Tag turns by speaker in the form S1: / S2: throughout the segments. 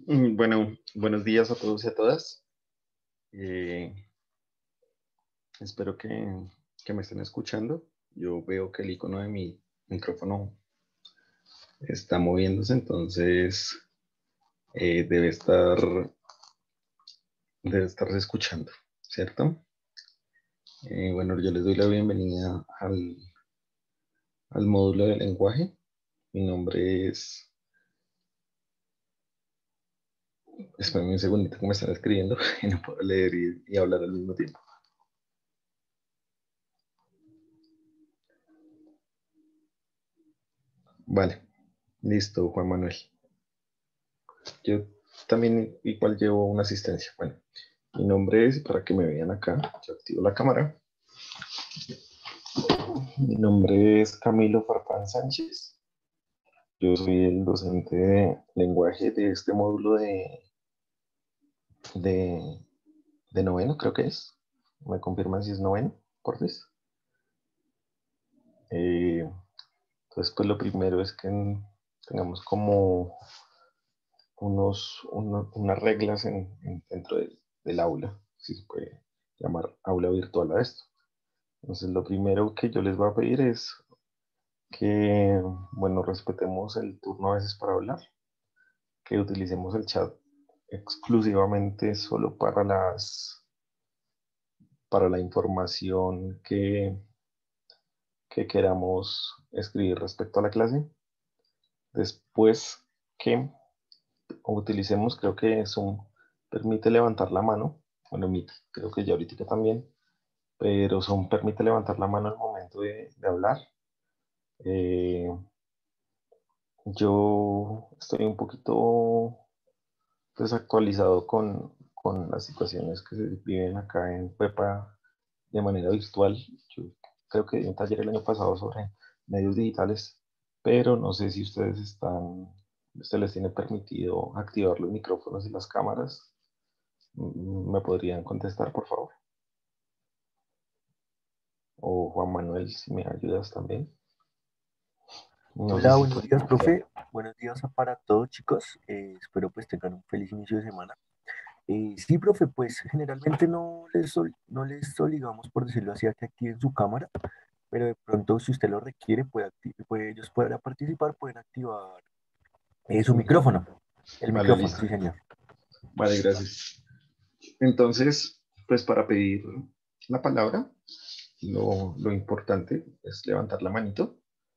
S1: Bueno, buenos días a todos y a todas. Eh, espero que me estén escuchando. Yo veo que el icono de mi micrófono está moviéndose, entonces debe estarse escuchando, ¿cierto? Bueno, yo les doy la bienvenida al módulo de lenguaje. Mi nombre es... Espérame un segundito que me están escribiendo y no puedo leer y hablar al mismo tiempo. Vale, listo, Juan Manuel. Yo también igual llevo una asistencia. Bueno, mi nombre es, para que me vean acá, yo activo la cámara. Mi nombre es Camilo Farfán Sánchez. Yo soy el docente de lenguaje de este módulo de, de noveno, creo que es. ¿Me confirman si es noveno, por vez? Entonces, pues lo primero es que tengamos como unas reglas dentro del aula, si se puede llamar aula virtual a esto. Entonces, lo primero que yo les voy a pedir es que, bueno, respetemos el turno a veces para hablar, que utilicemos el chat exclusivamente solo para la información que queramos escribir respecto a la clase. Después que utilicemos, creo que Zoom permite levantar la mano, bueno, Meet, creo que ya ahorita también, pero Zoom permite levantar la mano al momento de hablar. Eh, yo estoy un poquito desactualizado con las situaciones que se viven acá en Pepa de manera virtual. Yo creo que di un taller el año pasado sobre medios digitales, pero no sé si usted les tiene permitido activar los micrófonos y las cámaras. ¿Me podrían contestar, por favor? O Juan Manuel, si me ayudas también. No sé
S2: Hola,
S1: si
S2: buenos
S1: puede
S2: días,
S1: iniciar.
S2: profe. Buenos días para todos, chicos. Espero pues tengan un feliz inicio de semana. Sí, profe, pues generalmente no les obligamos, por decirlo así, a que activen su cámara, pero de pronto si usted lo requiere, ellos pueden participar, pueden activar su micrófono. El
S1: Vale,
S2: micrófono,
S1: listo.
S2: sí, señor.
S1: Vale, gracias. Entonces, pues para pedir la palabra, lo importante es levantar la manito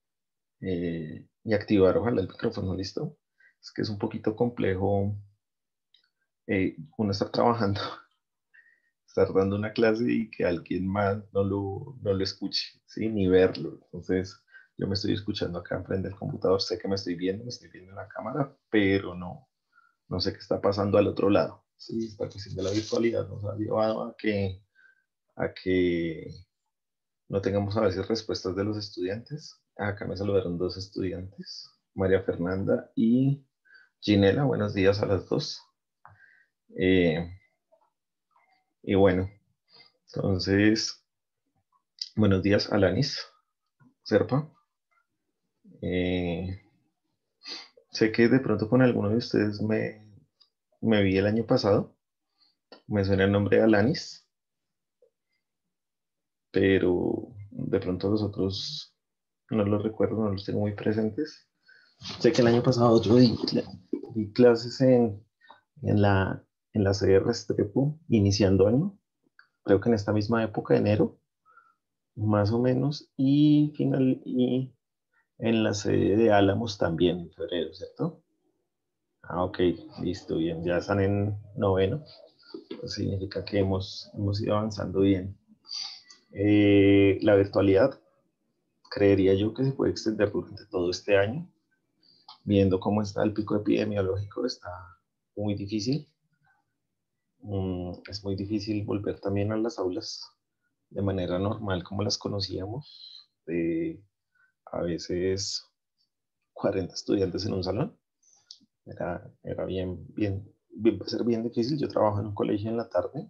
S1: y activar, ojalá, el micrófono, ¿listo? Es que es un poquito complejo uno estar trabajando, estar dando una clase y que alguien más no lo escuche, ¿sí? Ni verlo. Entonces, yo me estoy escuchando acá enfrente del computador, sé que me estoy viendo en la cámara, pero no sé qué está pasando al otro lado. Sí, esta cuestión de la virtualidad nos ha llevado a que no tengamos a veces respuestas de los estudiantes. Acá me saludaron dos estudiantes, María Fernanda y Ginela. Buenos días a las dos. Eh, y bueno, entonces, buenos días, Alanis Serpa. Eh, sé que de pronto con alguno de ustedes me vi el año pasado. Me suena el nombre de Alanis, pero de pronto los otros no los recuerdo, no los tengo muy presentes. Sé que el año pasado yo di clases en la, en la sede Restrepo, iniciando año, creo que en esta misma época, de enero, más o menos, y en la sede de Álamos también, en febrero, ¿cierto? Ah, ok, listo, bien, ya están en noveno, eso significa que hemos ido avanzando bien. La virtualidad, creería yo que se puede extender durante todo este año, viendo cómo está el pico epidemiológico, está muy difícil. Es muy difícil volver también a las aulas de manera normal como las conocíamos, de a veces 40 estudiantes en un salón. Era va a ser bien difícil. Yo trabajo en un colegio en la tarde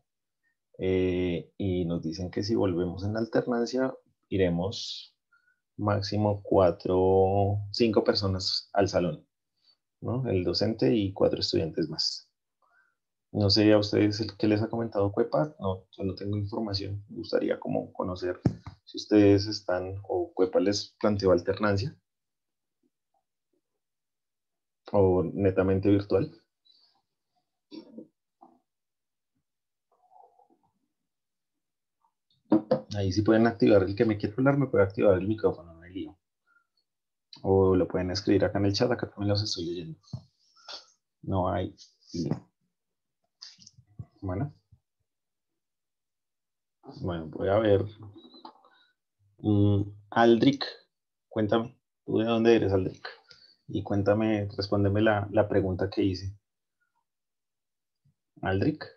S1: y nos dicen que si volvemos en alternancia, iremos máximo 4, 5 personas al salón. ¿no? El docente y 4 estudiantes más. No sé a ustedes el que les ha comentado Cuepa, no, yo no tengo información. Me gustaría como conocer si ustedes están o Cuepa les planteó alternancia o netamente virtual. Ahí sí pueden activar el que me quiere hablar, me puede activar el micrófono, no hay lío. O lo pueden escribir acá en el chat, acá también los estoy leyendo. No hay lío. Bueno, voy a ver. Aldric, cuéntame, ¿tú de dónde eres, Aldric? Y cuéntame, respóndeme la pregunta que hice. Aldric,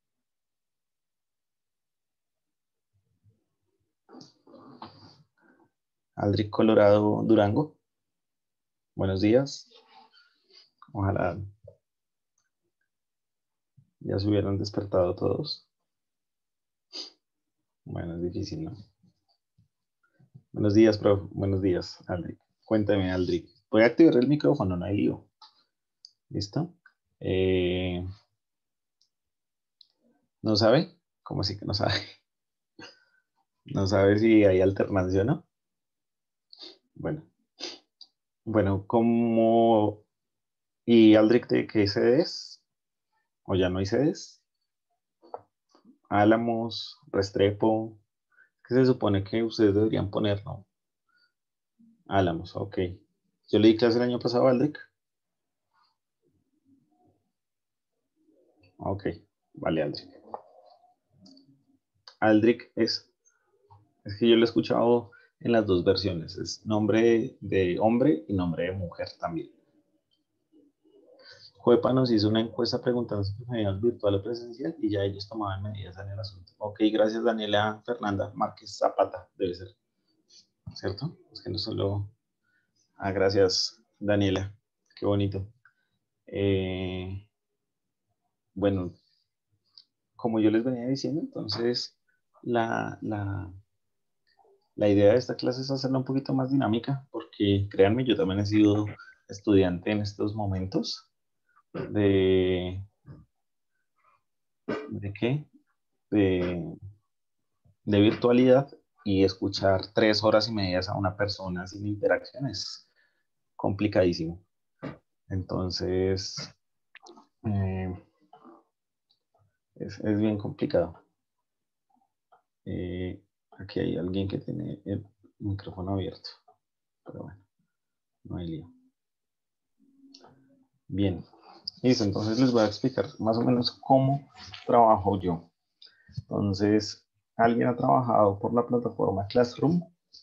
S1: Aldric Colorado Durango. Buenos días. Ojalá ya se hubieran despertado todos. Bueno, es difícil, ¿no? Buenos días, profe. Buenos días, Aldric. Cuéntame, Aldric. Voy a activar el micrófono, no hay lío. ¿Listo? ¿No sabe? ¿Cómo así que no sabe? ¿No sabe si hay alternancia o no? Bueno, bueno, ¿cómo? ¿Y Aldric de qué sede es? ¿O ya no hay sedes? Álamos, Restrepo. ¿Qué se supone que ustedes deberían poner, no? Álamos, ok. Yo le di clase el año pasado a Aldric. Ok, vale, Aldric. Aldric es que yo lo he escuchado en las dos versiones. Es nombre de hombre y nombre de mujer también. Juepa nos hizo una encuesta preguntando si preferíamos virtual o presencial y ya ellos tomaban medidas en el asunto. Ok, gracias Daniela Fernanda Márquez Zapata, debe ser, ¿cierto? Es que no solo... Ah, gracias Daniela, qué bonito. Bueno, como yo les venía diciendo, entonces la, la, la idea de esta clase es hacerla un poquito más dinámica, porque créanme, yo también he sido estudiante en estos momentos de... ¿De qué? De, de virtualidad y escuchar 3 horas y media a una persona sin interacción es complicadísimo. Entonces, eh, es bien complicado. Aquí hay alguien que tiene el micrófono abierto, pero bueno, no hay lío. Bien, listo, entonces les voy a explicar más o menos cómo trabajo yo. Entonces, ¿alguien ha trabajado por la plataforma Classroom?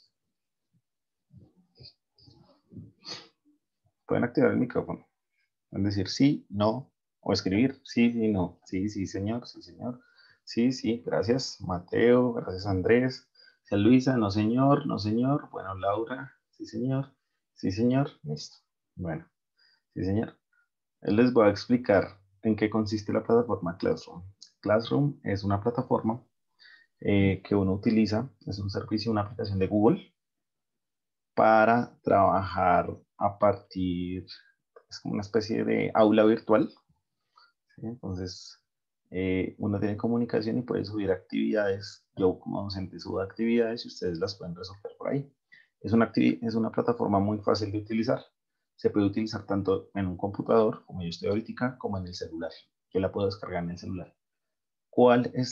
S1: Pueden activar el micrófono. Es decir, sí, no, o escribir sí, sí, no. Sí, sí, señor, sí, señor. Sí, sí, gracias, Mateo, gracias, Andrés. Gracias, Luisa, no, señor, no, señor. Bueno, Laura, sí, señor. Sí, señor, listo. Bueno, sí, señor. Les voy a explicar en qué consiste la plataforma Classroom. Classroom es una plataforma que uno utiliza, es un servicio, una aplicación de Google para trabajar a partir, es como una especie de aula virtual. ¿Sí? Entonces, uno tiene comunicación y puede subir actividades. Yo como docente subo actividades y ustedes las pueden resolver por ahí. Es una plataforma muy fácil de utilizar. Se puede utilizar tanto en un computador, como yo estoy ahorita, como en el celular. Yo la puedo descargar en el celular. ¿Cuál es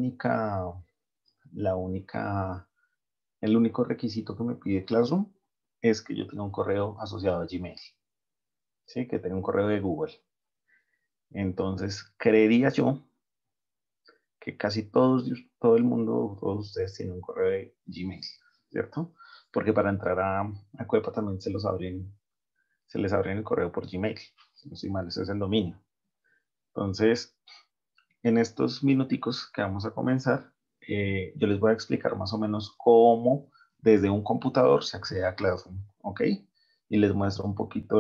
S1: el único requisito que me pide Classroom? Es que yo tenga un correo asociado a Gmail, ¿sí? Que tenga un correo de Google. Entonces, creería yo que casi todo el mundo, todos ustedes tienen un correo de Gmail, ¿cierto? Porque para entrar a Cuepa también se les abren el correo por Gmail. Si no estoy mal, ese es el dominio. Entonces, en estos minuticos que vamos a comenzar, yo les voy a explicar más o menos cómo desde un computador se accede a Classroom, ¿ok? Y les muestro un poquito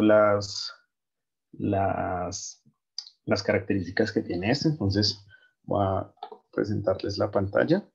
S1: las, las características que tiene este. Entonces, voy a presentarles la pantalla.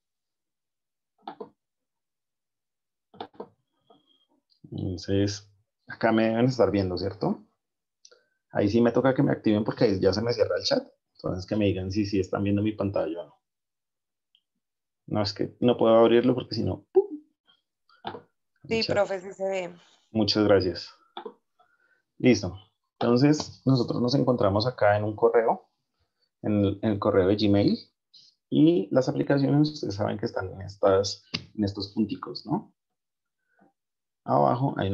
S1: Entonces, acá me deben estar viendo, ¿cierto? Ahí sí me toca que me activen porque ahí ya se me cierra el chat. Entonces que me digan si están viendo mi pantalla o no. No, es que no puedo abrirlo porque si no, ¡pum! El
S3: Sí,
S1: chat.
S3: profe, sí se ve.
S1: Muchas gracias. Listo. Entonces, nosotros nos encontramos acá en un correo, en el correo de Gmail. Y las aplicaciones, ustedes saben que están en estos punticos, ¿no? Abajo hay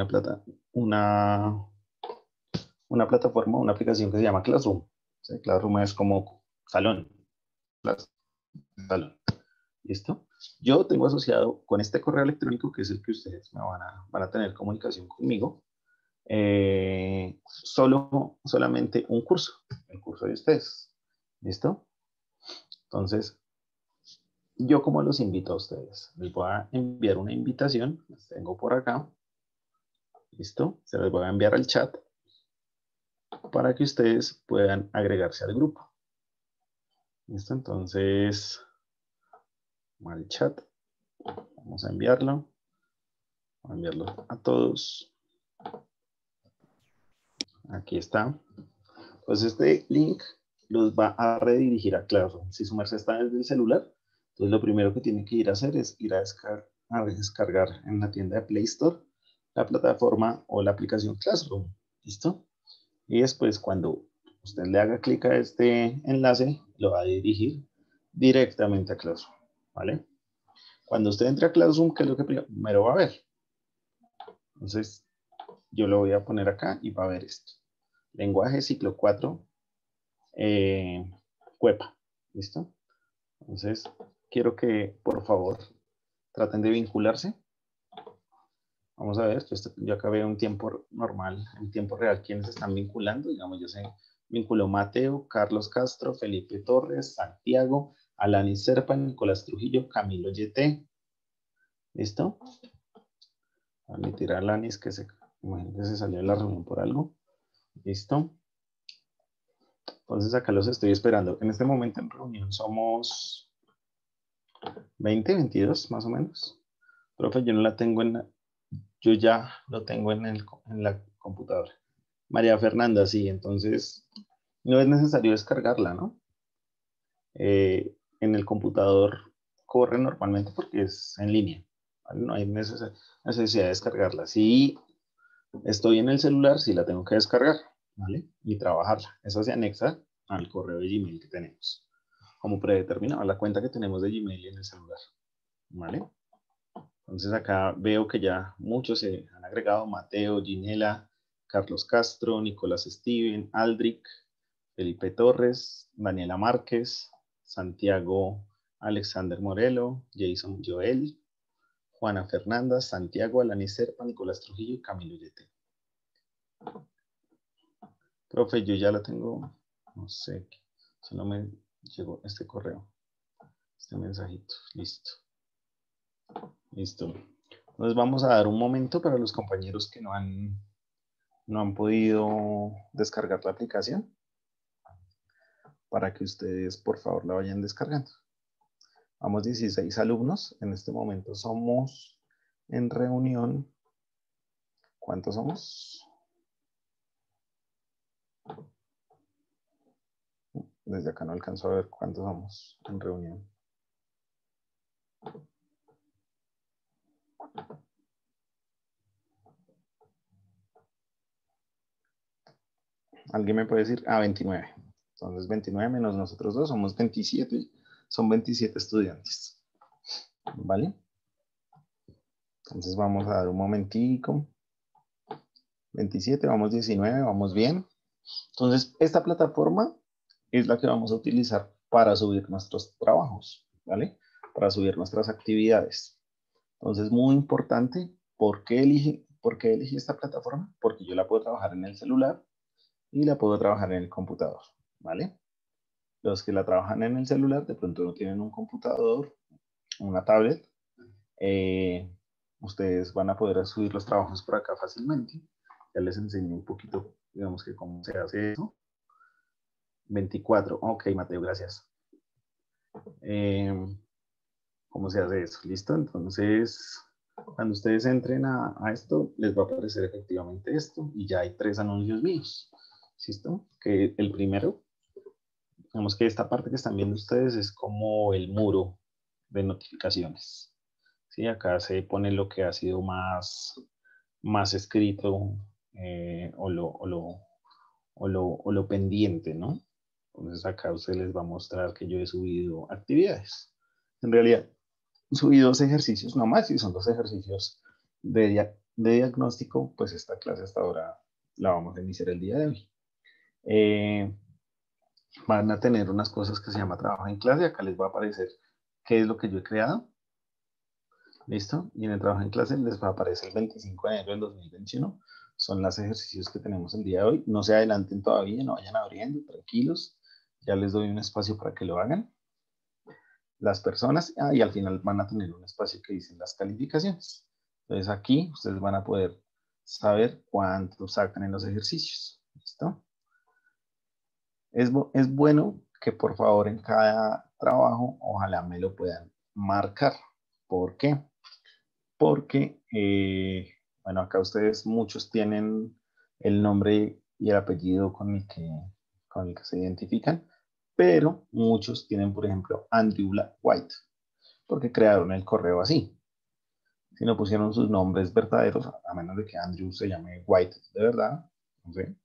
S1: una plataforma, una aplicación que se llama Classroom. ¿Sí? Classroom es como salón. Salón. ¿Listo? Yo tengo asociado con este correo electrónico, que es el que ustedes me van a tener comunicación conmigo, solamente un curso, el curso de ustedes. ¿Listo? Entonces, yo como los invito a ustedes, les voy a enviar una invitación, las tengo por acá, ¿listo? Se les voy a enviar al chat para que ustedes puedan agregarse al grupo. ¿Listo? Entonces, al chat, vamos a enviarlo a todos. Aquí está. Pues este link los va a redirigir a Classroom. Si su merced está desde el celular, entonces lo primero que tiene que ir a hacer es ir a descargar en la tienda de Play Store la plataforma o la aplicación Classroom. ¿Listo? Y después cuando usted le haga clic a este enlace, lo va a dirigir directamente a Classroom. ¿Vale? Cuando usted entre a Classroom, ¿qué es lo que primero va a ver? Entonces, yo lo voy a poner acá y va a ver esto. Lenguaje ciclo 4, Cuepa. ¿Listo? Entonces, quiero que, por favor, traten de vincularse. Vamos a ver, yo acá veo un tiempo normal, en tiempo real, quienes están vinculando. Digamos, yo sé, vinculó Mateo, Carlos Castro, Felipe Torres, Santiago, Alani Serpa, Nicolás Trujillo, Camilo Yete. ¿Listo? Voy a admitir a Alanis que imagínate, se salió de la reunión por algo. ¿Listo? Entonces acá los estoy esperando. En este momento en reunión somos 20, 22 más o menos. Profe, yo no la tengo yo ya lo tengo en la computadora. María Fernanda, sí, entonces no es necesario descargarla, ¿no? En el computador corre normalmente porque es en línea, ¿vale? No hay necesidad de descargarla. Si estoy en el celular, sí la tengo que descargar, ¿vale? Y trabajarla. Eso se anexa al correo de Gmail que tenemos, como predeterminado, la cuenta que tenemos de Gmail en el celular, ¿vale? Entonces acá veo que ya muchos se han agregado: Mateo, Ginela, Carlos Castro, Nicolás Steven, Aldric, Felipe Torres, Daniela Márquez, Santiago Alexander Morelo, Jason Joel, Juana Fernanda, Santiago Alani Serpa, Nicolás Trujillo y Camilo Yete. Profe, yo ya la tengo, no sé, solo me llegó este correo, este mensajito, listo. Listo. Entonces vamos a dar un momento para los compañeros que no han podido descargar la aplicación, para que ustedes por favor la vayan descargando. Vamos 16 alumnos, en este momento somos en reunión. ¿Cuántos somos? Desde acá no alcanzo a ver cuántos somos en reunión. ¿Alguien me puede decir? 29. Entonces 29 menos nosotros dos somos 27. Son 27 estudiantes. ¿Vale? Entonces vamos a dar un momentico. 27, vamos 19, vamos bien. Entonces esta plataforma es la que vamos a utilizar para subir nuestros trabajos, ¿vale? Para subir nuestras actividades. Entonces, muy importante, ¿por qué elegí esta plataforma? Porque yo la puedo trabajar en el celular y la puedo trabajar en el computador, ¿vale? Los que la trabajan en el celular de pronto no tienen un computador, una tablet, ustedes van a poder subir los trabajos por acá fácilmente. Ya les enseñé un poquito, digamos que cómo se hace eso. 24, ok, Mateo, gracias. ¿Cómo se hace eso? ¿Listo? Entonces, cuando ustedes entren a esto, les va a aparecer efectivamente esto y ya hay 3 anuncios míos. ¿listo? Que el primero, digamos que esta parte que están viendo ustedes es como el muro de notificaciones. ¿Sí? Acá se pone lo que ha sido más escrito o lo pendiente, ¿no? Entonces acá usted les va a mostrar que yo he subido actividades. En realidad, subí 2 ejercicios nomás y son 2 ejercicios de diagnóstico, pues esta clase hasta ahora la vamos a iniciar el día de hoy. Van a tener unas cosas que se llama trabajo en clase, acá les va a aparecer qué es lo que yo he creado. ¿Listo? Y en el trabajo en clase les va a aparecer el 25 de enero del 2021. Son los ejercicios que tenemos el día de hoy. No se adelanten todavía, no vayan abriendo, tranquilos. Ya les doy un espacio para que lo hagan. Las personas, y al final van a tener un espacio que dicen las calificaciones. Entonces aquí ustedes van a poder saber cuánto sacan en los ejercicios. ¿Listo? Es bueno que por favor en cada trabajo ojalá me lo puedan marcar. ¿Por qué? Porque, bueno, acá ustedes muchos tienen el nombre y el apellido con el que se identifican, pero muchos tienen, por ejemplo, Andrew White, porque crearon el correo así. Si no pusieron sus nombres verdaderos, a menos de que Andrew se llame White de verdad, no sé.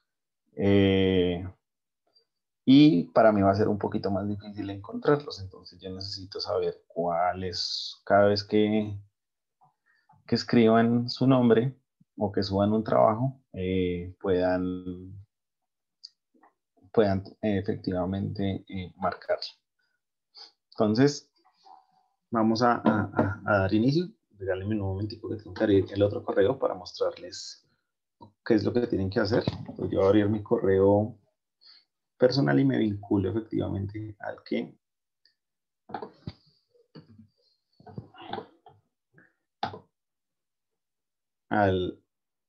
S1: Y para mí va a ser un poquito más difícil encontrarlos, entonces yo necesito saber cuál es, cada vez que escriban su nombre o que suban un trabajo, puedan efectivamente marcarlo. Entonces, vamos a dar inicio. Regálenme un momentico que tengo que abrir el otro correo para mostrarles qué es lo que tienen que hacer. Entonces, yo voy a abrir mi correo personal y me vinculo efectivamente al,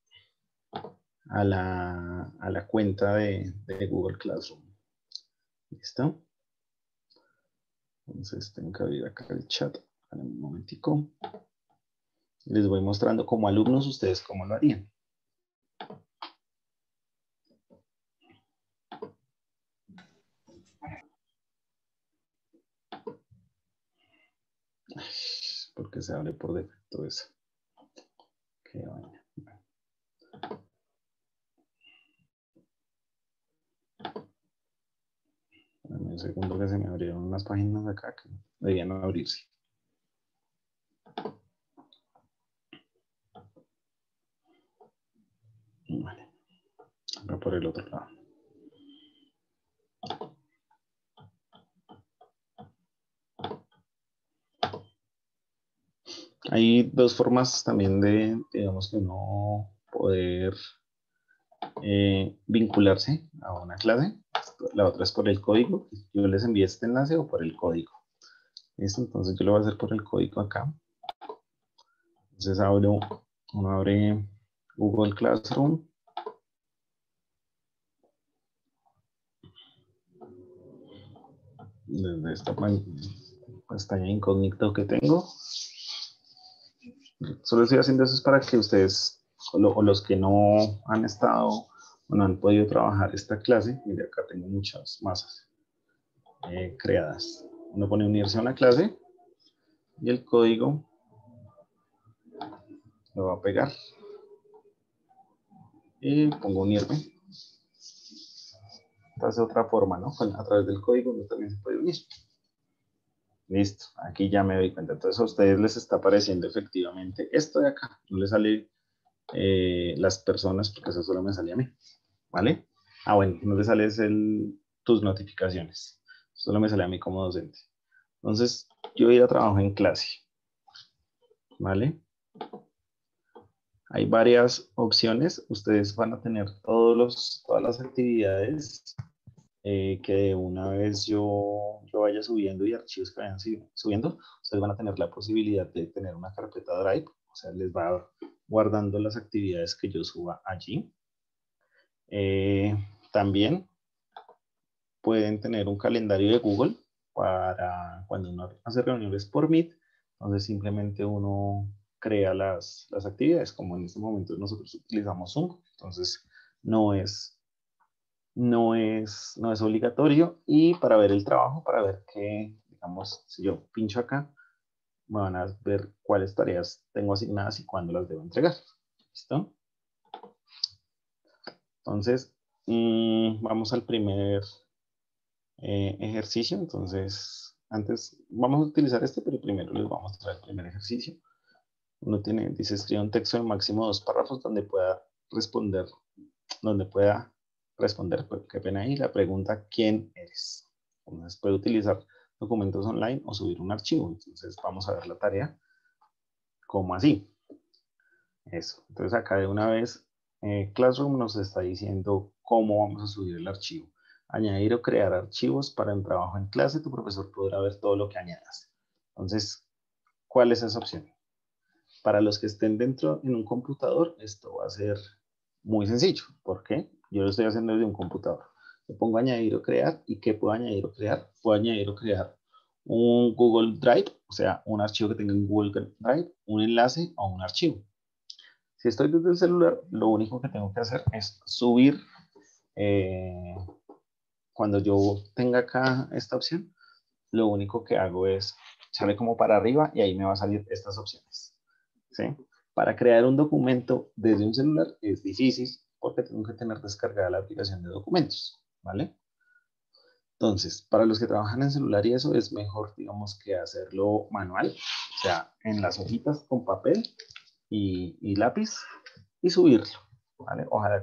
S1: a la cuenta de Google Classroom. ¿Listo? Entonces tengo que abrir acá el chat. Un momentico. Les voy mostrando como alumnos ustedes cómo lo harían. Porque se abre por defecto eso. Qué vaina. Dame un segundo que se me abrieron unas páginas acá que debían no abrirse. Vale. Acá por el otro lado. Hay dos formas también de, digamos que uno poder vincularse a una clase. La otra es por el código. Yo les envié este enlace o por el código. ¿Listo? Entonces yo lo voy a hacer por el código acá. Entonces uno abre Google Classroom. Desde esta pestaña incógnito que tengo. Solo estoy haciendo eso para que ustedes, o los que no han estado o no han podido trabajar esta clase, mire acá tengo muchas masas creadas. Uno pone unirse a una clase y el código lo va a pegar. Y pongo unirme. Esta es otra forma, ¿no? A través del código uno también se puede unir. Listo, aquí ya me doy cuenta. Entonces a ustedes les está apareciendo efectivamente esto de acá. No les sale las personas porque eso solo me sale a mí. ¿Vale? Ah, bueno, no les sale tus notificaciones. Solo me sale a mí como docente. Entonces, yo voy a ir a trabajo en clase. ¿Vale? Hay varias opciones. Ustedes van a tener todas las actividades que de una vez yo vaya subiendo y archivos que vayan subiendo. Ustedes van a tener la posibilidad de tener una carpeta Drive. O sea, les va guardando las actividades que yo suba allí. También pueden tener un calendario de Google para cuando uno hace reuniones por Meet, entonces simplemente uno crea las actividades, como en este momento nosotros utilizamos Zoom, entonces no es
S3: no es obligatorio, y para ver el trabajo, para ver que, digamos, si yo pincho acá, me van a ver cuáles tareas tengo asignadas y cuándo las debo entregar. ¿Listo? Entonces, vamos al primer ejercicio. Entonces, antes vamos a utilizar este, pero primero les voy a mostrar el primer ejercicio. Uno dice, escribe un texto de máximo 2 párrafos donde pueda responder, pues, qué pena ahí, la pregunta, ¿quién eres? Entonces, puede utilizar documentos online o subir un archivo. Entonces, vamos a ver la tarea. ¿Cómo así? Eso. Entonces, acá de una vez, Classroom nos está diciendo cómo vamos a subir el archivo. Añadir o crear archivos para un trabajo en clase. Tu profesor podrá ver todo lo que añadas. Entonces, ¿cuál es esa opción? Para los que estén dentro en un computador, esto va a ser muy sencillo. ¿Por qué? Yo lo estoy haciendo desde un computador. Le pongo añadir o crear. ¿Y qué puedo añadir o crear? Puedo añadir o crear un Google Drive, o sea, un archivo que tenga en Google Drive, un enlace o un archivo. Si estoy desde el celular, lo único que tengo que hacer es subir. Cuando yo tenga acá esta opción, lo único que hago es sale como para arriba y ahí me va a salir estas opciones. ¿Sí? Para crear un documento desde un celular es difícil porque tengo que tener descargada la aplicación de documentos, ¿vale? Entonces, para los que trabajan en celular y eso, es mejor, digamos, que hacerlo manual, o sea, en las hojitas con papel y lápiz y subirlo, ¿vale? Ojalá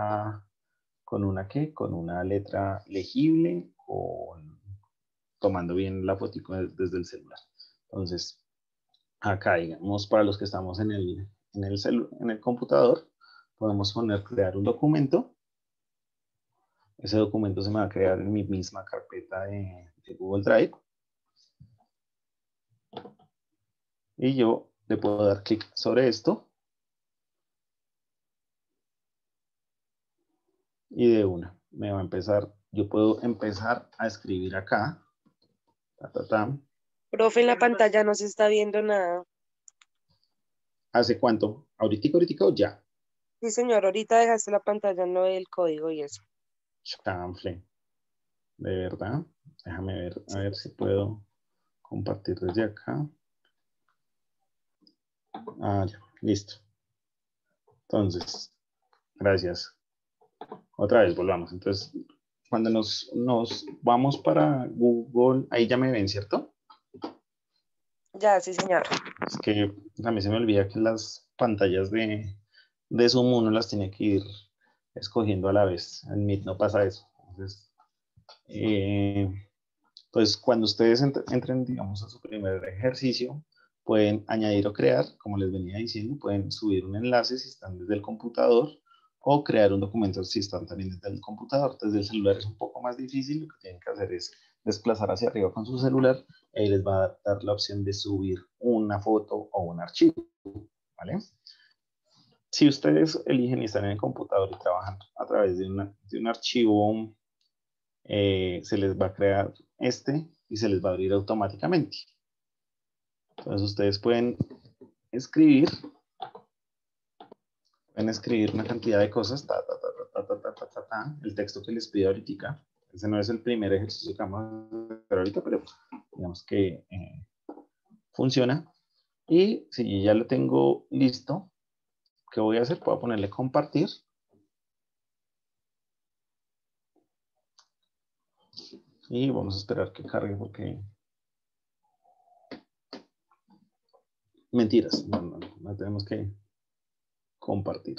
S3: con una letra legible, tomando bien la fotico desde el celular. Entonces, acá, digamos, para los que estamos en el computador, podemos poner crear un documento. Ese documento se me va a crear en mi misma carpeta de Google Drive. Y yo le puedo dar clic sobre esto. Y de una, me va a empezar, yo puedo empezar a escribir acá.
S4: Profe, en la pantalla no se está viendo nada.
S3: ¿Hace cuánto? ¿Ahorita o ya?
S4: Sí, señor, ahorita dejaste la pantalla, no el código y eso.
S3: Chanfle. De verdad. Déjame ver, a ver si puedo compartir desde acá. Ah, ya, listo. Entonces, gracias. Otra vez, volvamos. Entonces, cuando nos vamos para Google, ahí ya me ven, ¿cierto?
S4: Ya, sí, señor.
S3: Es que a mí se me olvida que las pantallas de Zoom uno las tiene que ir escogiendo a la vez. En Meet no pasa eso. Entonces, pues cuando ustedes entren, digamos, a su primer ejercicio, pueden añadir o crear, como les venía diciendo, pueden subir un enlace si están desde el computador o crear un documento si están también desde el computador. Desde el celular es un poco más difícil, lo que tienen que hacer es desplazar hacia arriba con su celular y ahí les va a dar la opción de subir una foto o un archivo, ¿vale? Si ustedes eligen y están en el computador y trabajan a través de un archivo, se les va a crear y se les va a abrir automáticamente. Entonces ustedes pueden escribir una cantidad de cosas, el texto que les pido ahorita. Ese no es el primer ejercicio que vamos a hacer ahorita, pero digamos que funciona. Y si ya lo tengo listo, ¿qué voy a hacer? Puedo ponerle compartir. Y vamos a esperar que cargue porque... Mentiras, no tenemos que compartir.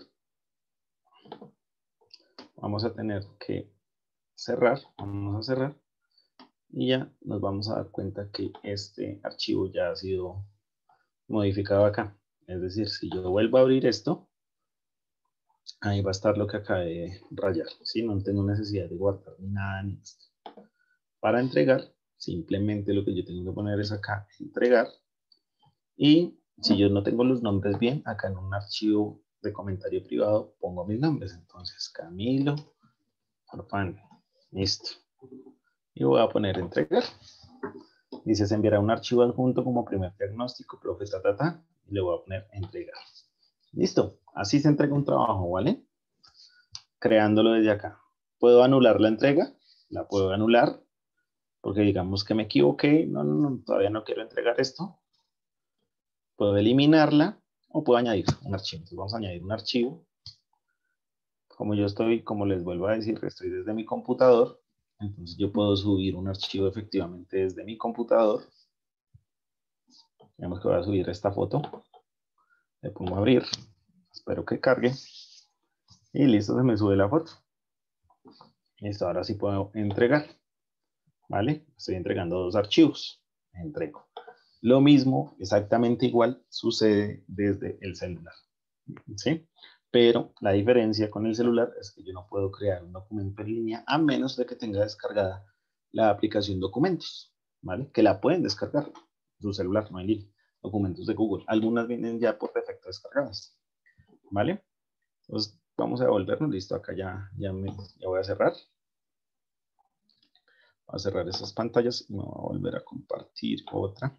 S3: Vamos a tener que cerrar, vamos a cerrar y ya nos vamos a dar cuenta que este archivo ya ha sido modificado acá. Es decir, si yo vuelvo a abrir esto, ahí va a estar lo que acabé de rayar. ¿Sí? No tengo necesidad de guardar ni nada ni esto. Para entregar, simplemente lo que yo tengo que poner es acá, entregar. Y si yo no tengo los nombres bien, acá en un archivo de comentario privado pongo mis nombres. Entonces, Camilo, Farfán, listo. Y voy a poner entregar. Dice, se enviará un archivo adjunto como primer diagnóstico, profe, y le voy a poner entregar. Listo. Así se entrega un trabajo, ¿vale? Creándolo desde acá. puedo anular la entrega, la puedo anular, porque digamos que me equivoqué, no, todavía no quiero entregar esto. Puedo eliminarla o puedo añadir un archivo. Entonces vamos a añadir un archivo. Como yo estoy, como les vuelvo a decir, estoy desde mi computador, entonces yo puedo subir un archivo efectivamente desde mi computador. Digamos que voy a subir esta foto. Le pongo a abrir. Espero que cargue. Y listo, se me sube la foto. Listo, ahora sí puedo entregar. ¿Vale? Estoy entregando 2 archivos. Entrego. Lo mismo, exactamente igual, sucede desde el celular. ¿Sí? Pero la diferencia con el celular es que yo no puedo crear un documento en línea a menos de que tenga descargada la aplicación Documentos, ¿vale? Que la pueden descargar su celular, no en línea. Documentos de Google. Algunas vienen ya por defecto descargadas, ¿vale? Entonces vamos a devolvernos. Listo, acá ya voy a cerrar. Voy a cerrar esas pantallas y me voy a volver a compartir otra.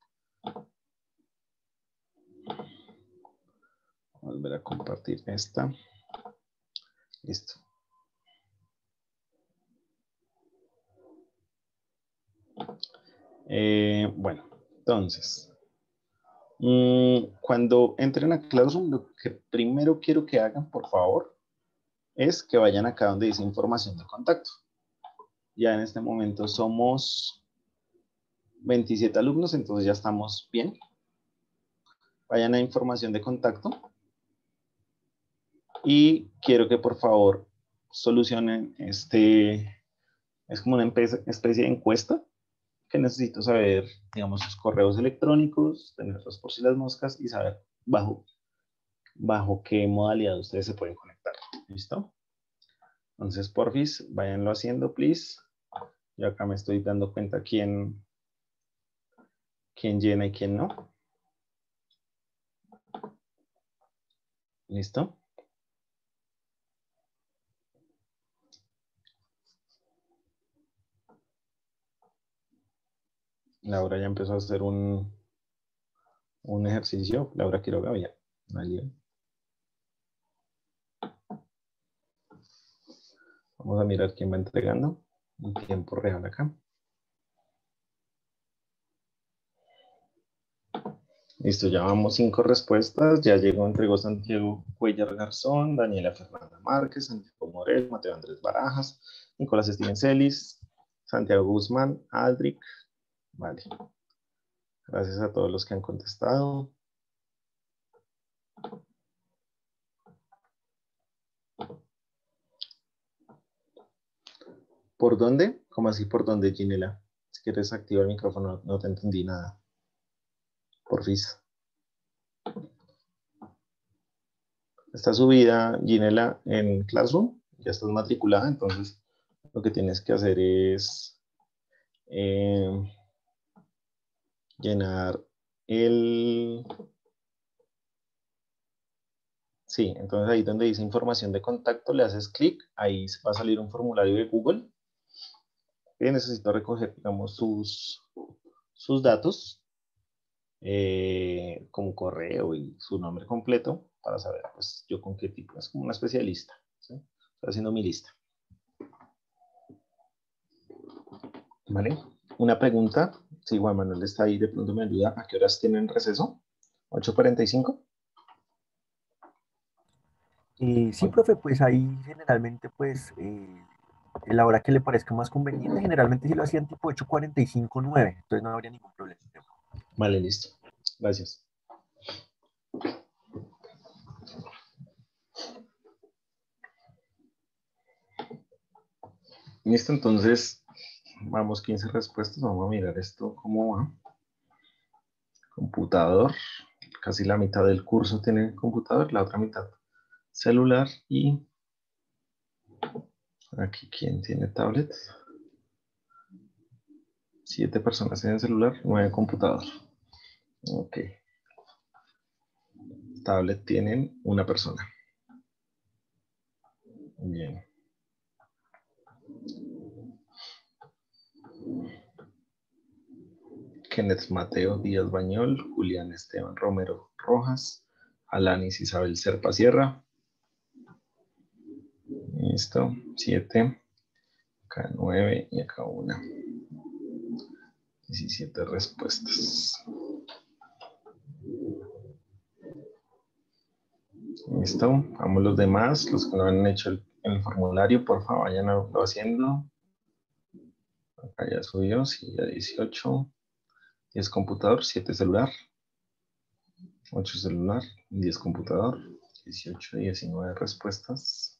S3: Volver a compartir esta. Listo. Bueno, entonces, cuando entren a Classroom, lo que primero quiero que hagan, por favor, es que vayan acá donde dice información de contacto. Ya en este momento somos 27 alumnos, entonces ya estamos bien. Vayan a información de contacto. Y quiero que por favor solucionen es como una especie de encuesta que necesito saber, digamos, sus correos electrónicos, tenerlos por si las moscas y saber bajo qué modalidad ustedes se pueden conectar. ¿Listo? Entonces, porfis, váyanlo haciendo, please. Yo acá me estoy dando cuenta quién llena y quién no. ¿Listo? Laura ya empezó a hacer un ejercicio. Laura Quiroga, ya. Vamos a mirar quién va entregando en tiempo real acá. Listo, ya vamos 5 respuestas. Ya entregó Santiago Cuellar Garzón, Daniela Fernanda Márquez, Santiago Morel, Mateo Andrés Barajas, Nicolás Steven Celis, Santiago Guzmán, Aldrich. Vale. Gracias a todos los que han contestado. ¿Por dónde? ¿Cómo así por dónde, Ginela? Si quieres activar el micrófono, no te entendí nada. Porfis. Está subida, Ginela, en Classroom. Ya estás matriculada, entonces lo que tienes que hacer es llenar el... Sí, entonces ahí donde dice información de contacto, le haces clic, ahí va a salir un formulario de Google. Que necesito recoger, digamos, sus datos, como correo y su nombre completo, para saber, pues, yo con qué tipo, es como una especie de lista, ¿sí? Estoy haciendo mi lista. ¿Vale? Una pregunta, si Juan Manuel está ahí, de pronto me ayuda, ¿a qué horas tienen receso? ¿8:45?
S2: Sí, profe, pues ahí generalmente, pues, la hora que le parezca más conveniente, generalmente sí lo hacían tipo 8:45, 9, entonces no habría ningún problema.
S3: Vale, listo. Gracias. Listo, entonces, vamos 15 respuestas, vamos a mirar esto cómo va. Computador, casi la mitad del curso tiene computador, la otra mitad celular y aquí, ¿quién tiene tablet? 7 personas tienen celular, 9 computador. Ok. Tablet tienen una persona. Bien. Kenneth Mateo Díaz Bañol, Julián Esteban Romero Rojas, Alanis Isabel Serpa Sierra,
S1: Listo. 7. Acá 9 y acá 1. 17 respuestas. Listo. Vamos los demás, los que no han hecho el formulario, por favor, vayan haciendo. Acá ya subió, sí, ya 18. 10 computador, 7 celular. 8 celular, 10 computador. 18, 19 respuestas.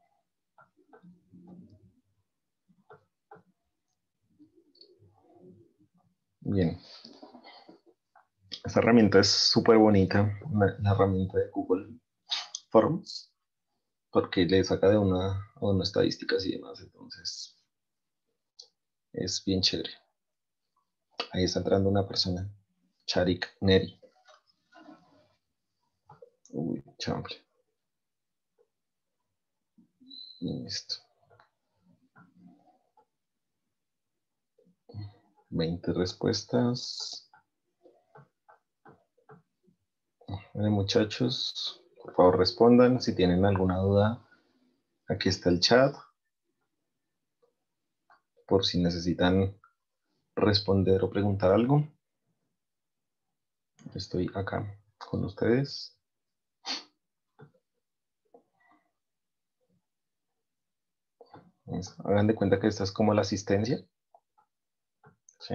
S1: Bien. Esta herramienta es súper bonita, la herramienta de Google Forms, porque le saca de una estadísticas y demás, entonces es bien chévere. Ahí está entrando una persona, Charik Neri. Uy, chamble. Listo. 20 respuestas. Bueno, muchachos, por favor respondan. Si tienen alguna duda, aquí está el chat. Por si necesitan responder o preguntar algo. Estoy acá con ustedes. Hagan de cuenta que esta es como la asistencia. ¿Sí?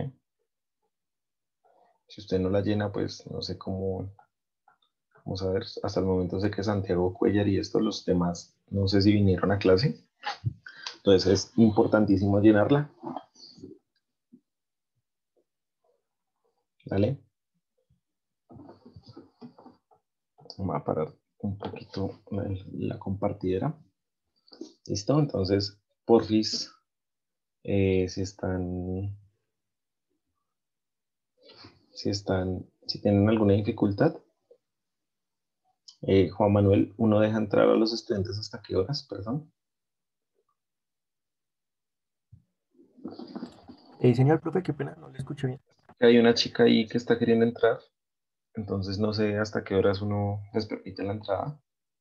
S1: Si usted no la llena, pues no sé cómo. Vamos a ver, hasta el momento sé que Santiago Cuellar y estos, los demás, no sé si vinieron a clase. Entonces es importantísimo llenarla. ¿Vale? Vamos a parar un poquito la compartidera. ¿Listo? Entonces, porfis, si tienen alguna dificultad, Juan Manuel, ¿uno deja entrar a los estudiantes hasta qué horas? Perdón.
S2: Señor profe, qué pena, no le escuché bien.
S1: Hay una chica ahí que está queriendo entrar, entonces no sé hasta qué horas uno les permite la entrada.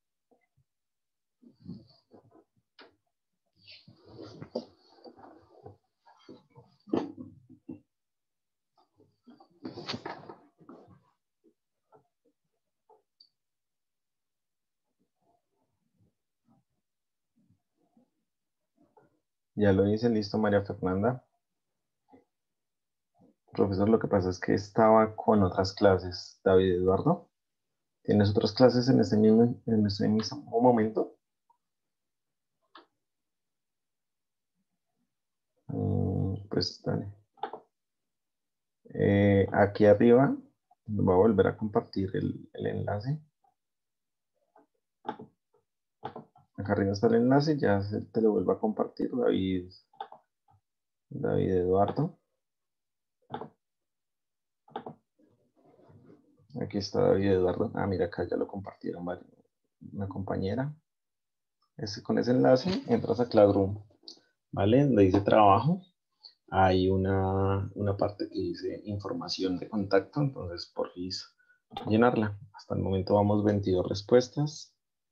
S1: Ya lo dicen, listo, María Fernanda. Profesor, lo que pasa es que estaba con otras clases. David Eduardo, ¿tienes otras clases en este mismo momento? Pues dale. Aquí arriba, voy a volver a compartir el enlace. Acá arriba está el enlace, ya te lo vuelvo a compartir, David Eduardo. Aquí está David Eduardo. Ah, mira, acá ya lo compartieron una compañera. Con ese enlace entras a Classroom, ¿vale? Donde dice trabajo, hay una parte que dice información de contacto, entonces por fin llenarla. Hasta el momento vamos 22 respuestas.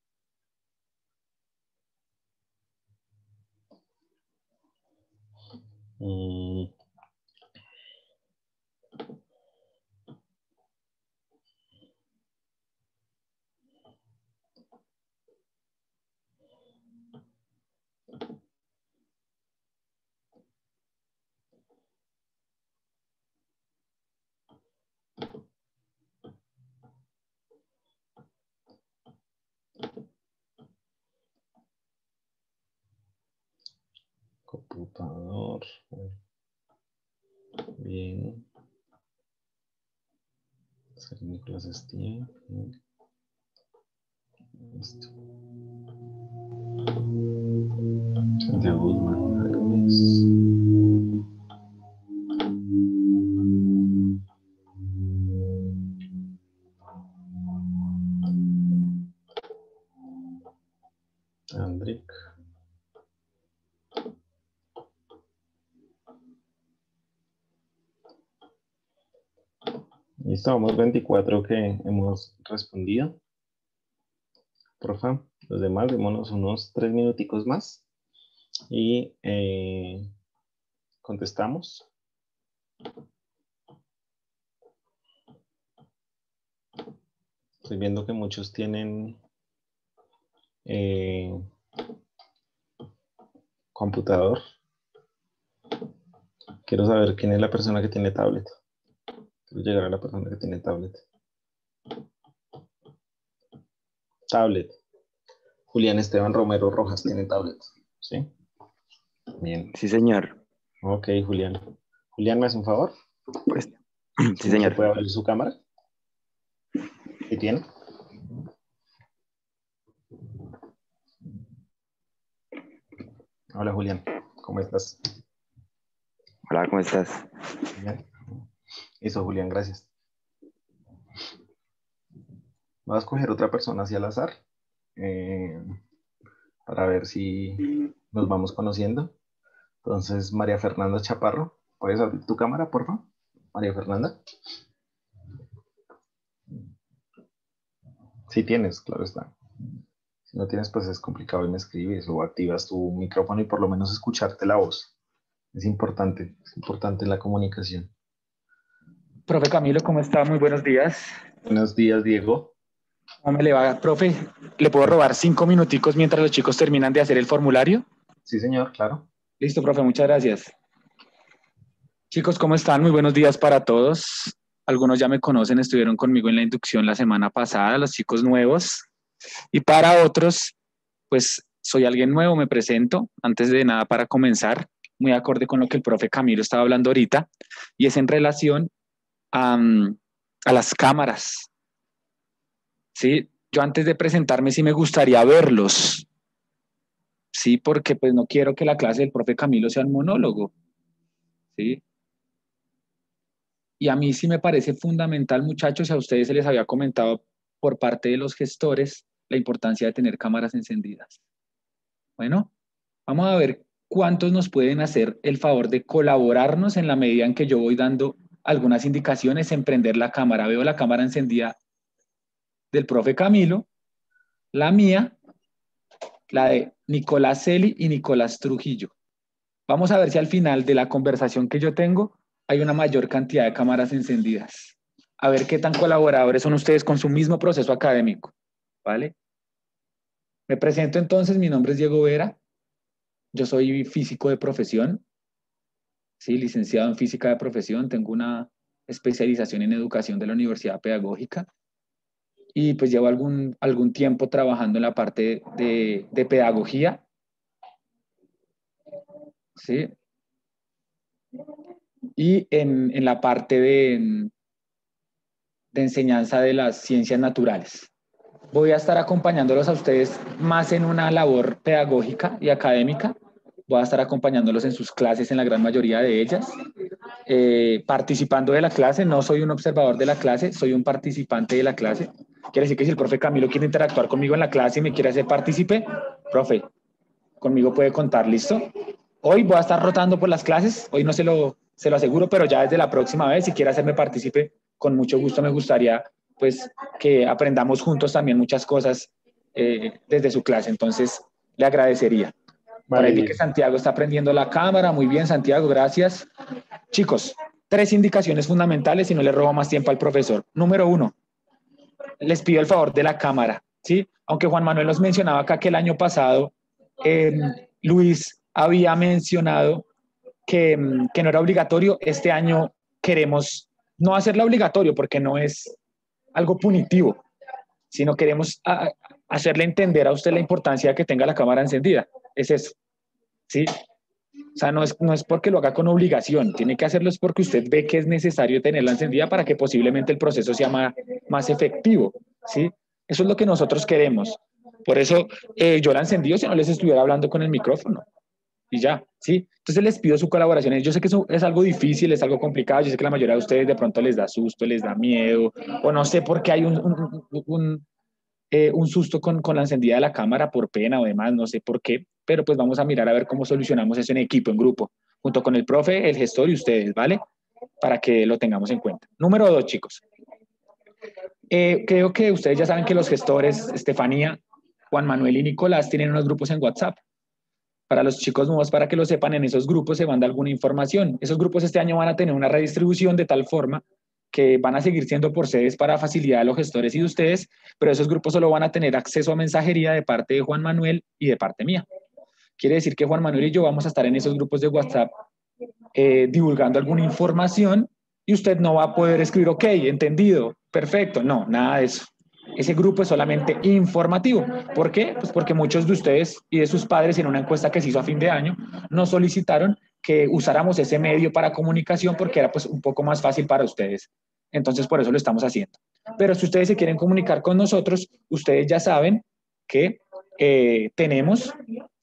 S1: Computador. Bien. San Nicolás Steam. Listo. Santiago Guzmán Álvarez. Andrick. Listo, vamos 24 que hemos respondido.
S3: porfa. Los demás, démonos unos 3 minuticos más y contestamos. Estoy viendo que muchos tienen computador. Quiero saber quién es la persona que tiene tablet. Quiero llegar a la persona que tiene tablet. Tablet. Julián Esteban Romero Rojas tiene tablet. ¿Sí? Bien.
S5: Sí, señor.
S3: Ok, Julián. Julián, ¿me hace un favor?
S5: Pues, sí, señor.
S3: ¿Puede abrir su cámara? ¿Sí tiene? Hola, Julián. ¿Cómo estás?
S5: Hola, ¿cómo estás?
S3: Bien. Eso, Julián, gracias. Voy a escoger otra persona así al azar para ver si nos vamos conociendo. Entonces, María Fernanda Chaparro, ¿puedes abrir tu cámara, por favor? María Fernanda. Sí tienes, claro está. Si no tienes, pues es complicado y me escribes o activas tu micrófono y por lo menos escucharte la voz. Es importante en la comunicación.
S6: Profe Camilo, ¿cómo está? Muy buenos días.
S3: Buenos días, Diego.
S6: ¿Cómo me le va, profe? ¿Le puedo robar 5 minuticos mientras los chicos terminan de hacer el formulario?
S3: Sí, señor, claro.
S6: Listo, profe, muchas gracias. Chicos, ¿cómo están? Muy buenos días para todos. Algunos ya me conocen, estuvieron conmigo en la inducción la semana pasada, los chicos nuevos. Y para otros, pues soy alguien nuevo, me presento. Antes de nada, para comenzar, muy acorde con lo que el profe Camilo estaba hablando ahorita, y es en relación a las cámaras. ¿Sí? Yo antes de presentarme sí me gustaría verlos, ¿sí? Porque pues no quiero que la clase del profe Camilo sea un monólogo, ¿sí? Y a mí sí me parece fundamental, muchachos, a ustedes se les había comentado por parte de los gestores la importancia de tener cámaras encendidas. Bueno, vamos a ver cuántos nos pueden hacer el favor de colaborarnos en la medida en que yo voy dando algunas indicaciones en prender la cámara. Veo la cámara encendida del profe Camilo, la mía, la de Nicolás Celi y Nicolás Trujillo. Vamos a ver si al final de la conversación que yo tengo hay una mayor cantidad de cámaras encendidas. A ver qué tan colaboradores son ustedes con su mismo proceso académico, ¿vale? Me presento entonces, mi nombre es Diego Vera, yo soy físico de profesión, sí, licenciado en física de profesión, tengo una especialización en educación de la Universidad Pedagógica y pues llevo algún tiempo trabajando en la parte de pedagogía, ¿sí? Y en la parte de enseñanza de las ciencias naturales. Voy a estar acompañándolos a ustedes más en una labor pedagógica y académica. Voy a estar acompañándolos en sus clases, en la gran mayoría de ellas, participando de la clase. No soy un observador de la clase, soy un participante de la clase. Quiere decir que si el profe Camilo quiere interactuar conmigo en la clase y me quiere hacer partícipe, profe, conmigo puede contar, ¿listo? Hoy voy a estar rotando por las clases, hoy no se lo aseguro, pero ya desde la próxima vez, si quiere hacerme partícipe, con mucho gusto me gustaría pues que aprendamos juntos también muchas cosas desde su clase, entonces le agradecería. Por ahí vi que Santiago está prendiendo la cámara, muy bien Santiago, gracias. Chicos, 3 indicaciones fundamentales y no le robo más tiempo al profesor. Número 1, les pido el favor de la cámara, ¿sí? Aunque Juan Manuel nos mencionaba acá que el año pasado Luis había mencionado que no era obligatorio, este año queremos no hacerla obligatorio porque no es algo punitivo, sino queremos hacerle entender a usted la importancia de que tenga la cámara encendida. Es eso, ¿sí? O sea, no es porque lo haga con obligación, tiene que hacerlo es porque usted ve que es necesario tenerla encendida para que posiblemente el proceso sea más efectivo, ¿sí? Eso es lo que nosotros queremos. Por eso yo la encendí, si no les estuviera hablando con el micrófono. Y ya, ¿sí? Entonces les pido su colaboración. Yo sé que eso es algo difícil, es algo complicado. Yo sé que la mayoría de ustedes de pronto les da susto, les da miedo, o no sé por qué hay un susto con la encendida de la cámara por pena o demás, no sé por qué, pero pues vamos a mirar a ver cómo solucionamos eso en equipo, en grupo, junto con el profe, el gestor y ustedes, ¿vale? Para que lo tengamos en cuenta. Número 2, chicos. Creo que ustedes ya saben que los gestores, Estefanía, Juan Manuel y Nicolás tienen unos grupos en WhatsApp. Para los chicos nuevos, para que lo sepan, en esos grupos se manda alguna información. Esos grupos este año van a tener una redistribución de tal forma que van a seguir siendo por sedes para facilidad de los gestores y de ustedes, pero esos grupos solo van a tener acceso a mensajería de parte de Juan Manuel y de parte mía. Quiere decir que Juan Manuel y yo vamos a estar en esos grupos de WhatsApp divulgando alguna información y usted no va a poder escribir, ok, entendido, perfecto. No, nada de eso. Ese grupo es solamente informativo. ¿Por qué? Pues porque muchos de ustedes y de sus padres en una encuesta que se hizo a fin de año nos solicitaron que usáramos ese medio para comunicación porque era pues un poco más fácil para ustedes. Entonces por eso lo estamos haciendo. Pero si ustedes se quieren comunicar con nosotros, ustedes ya saben que tenemos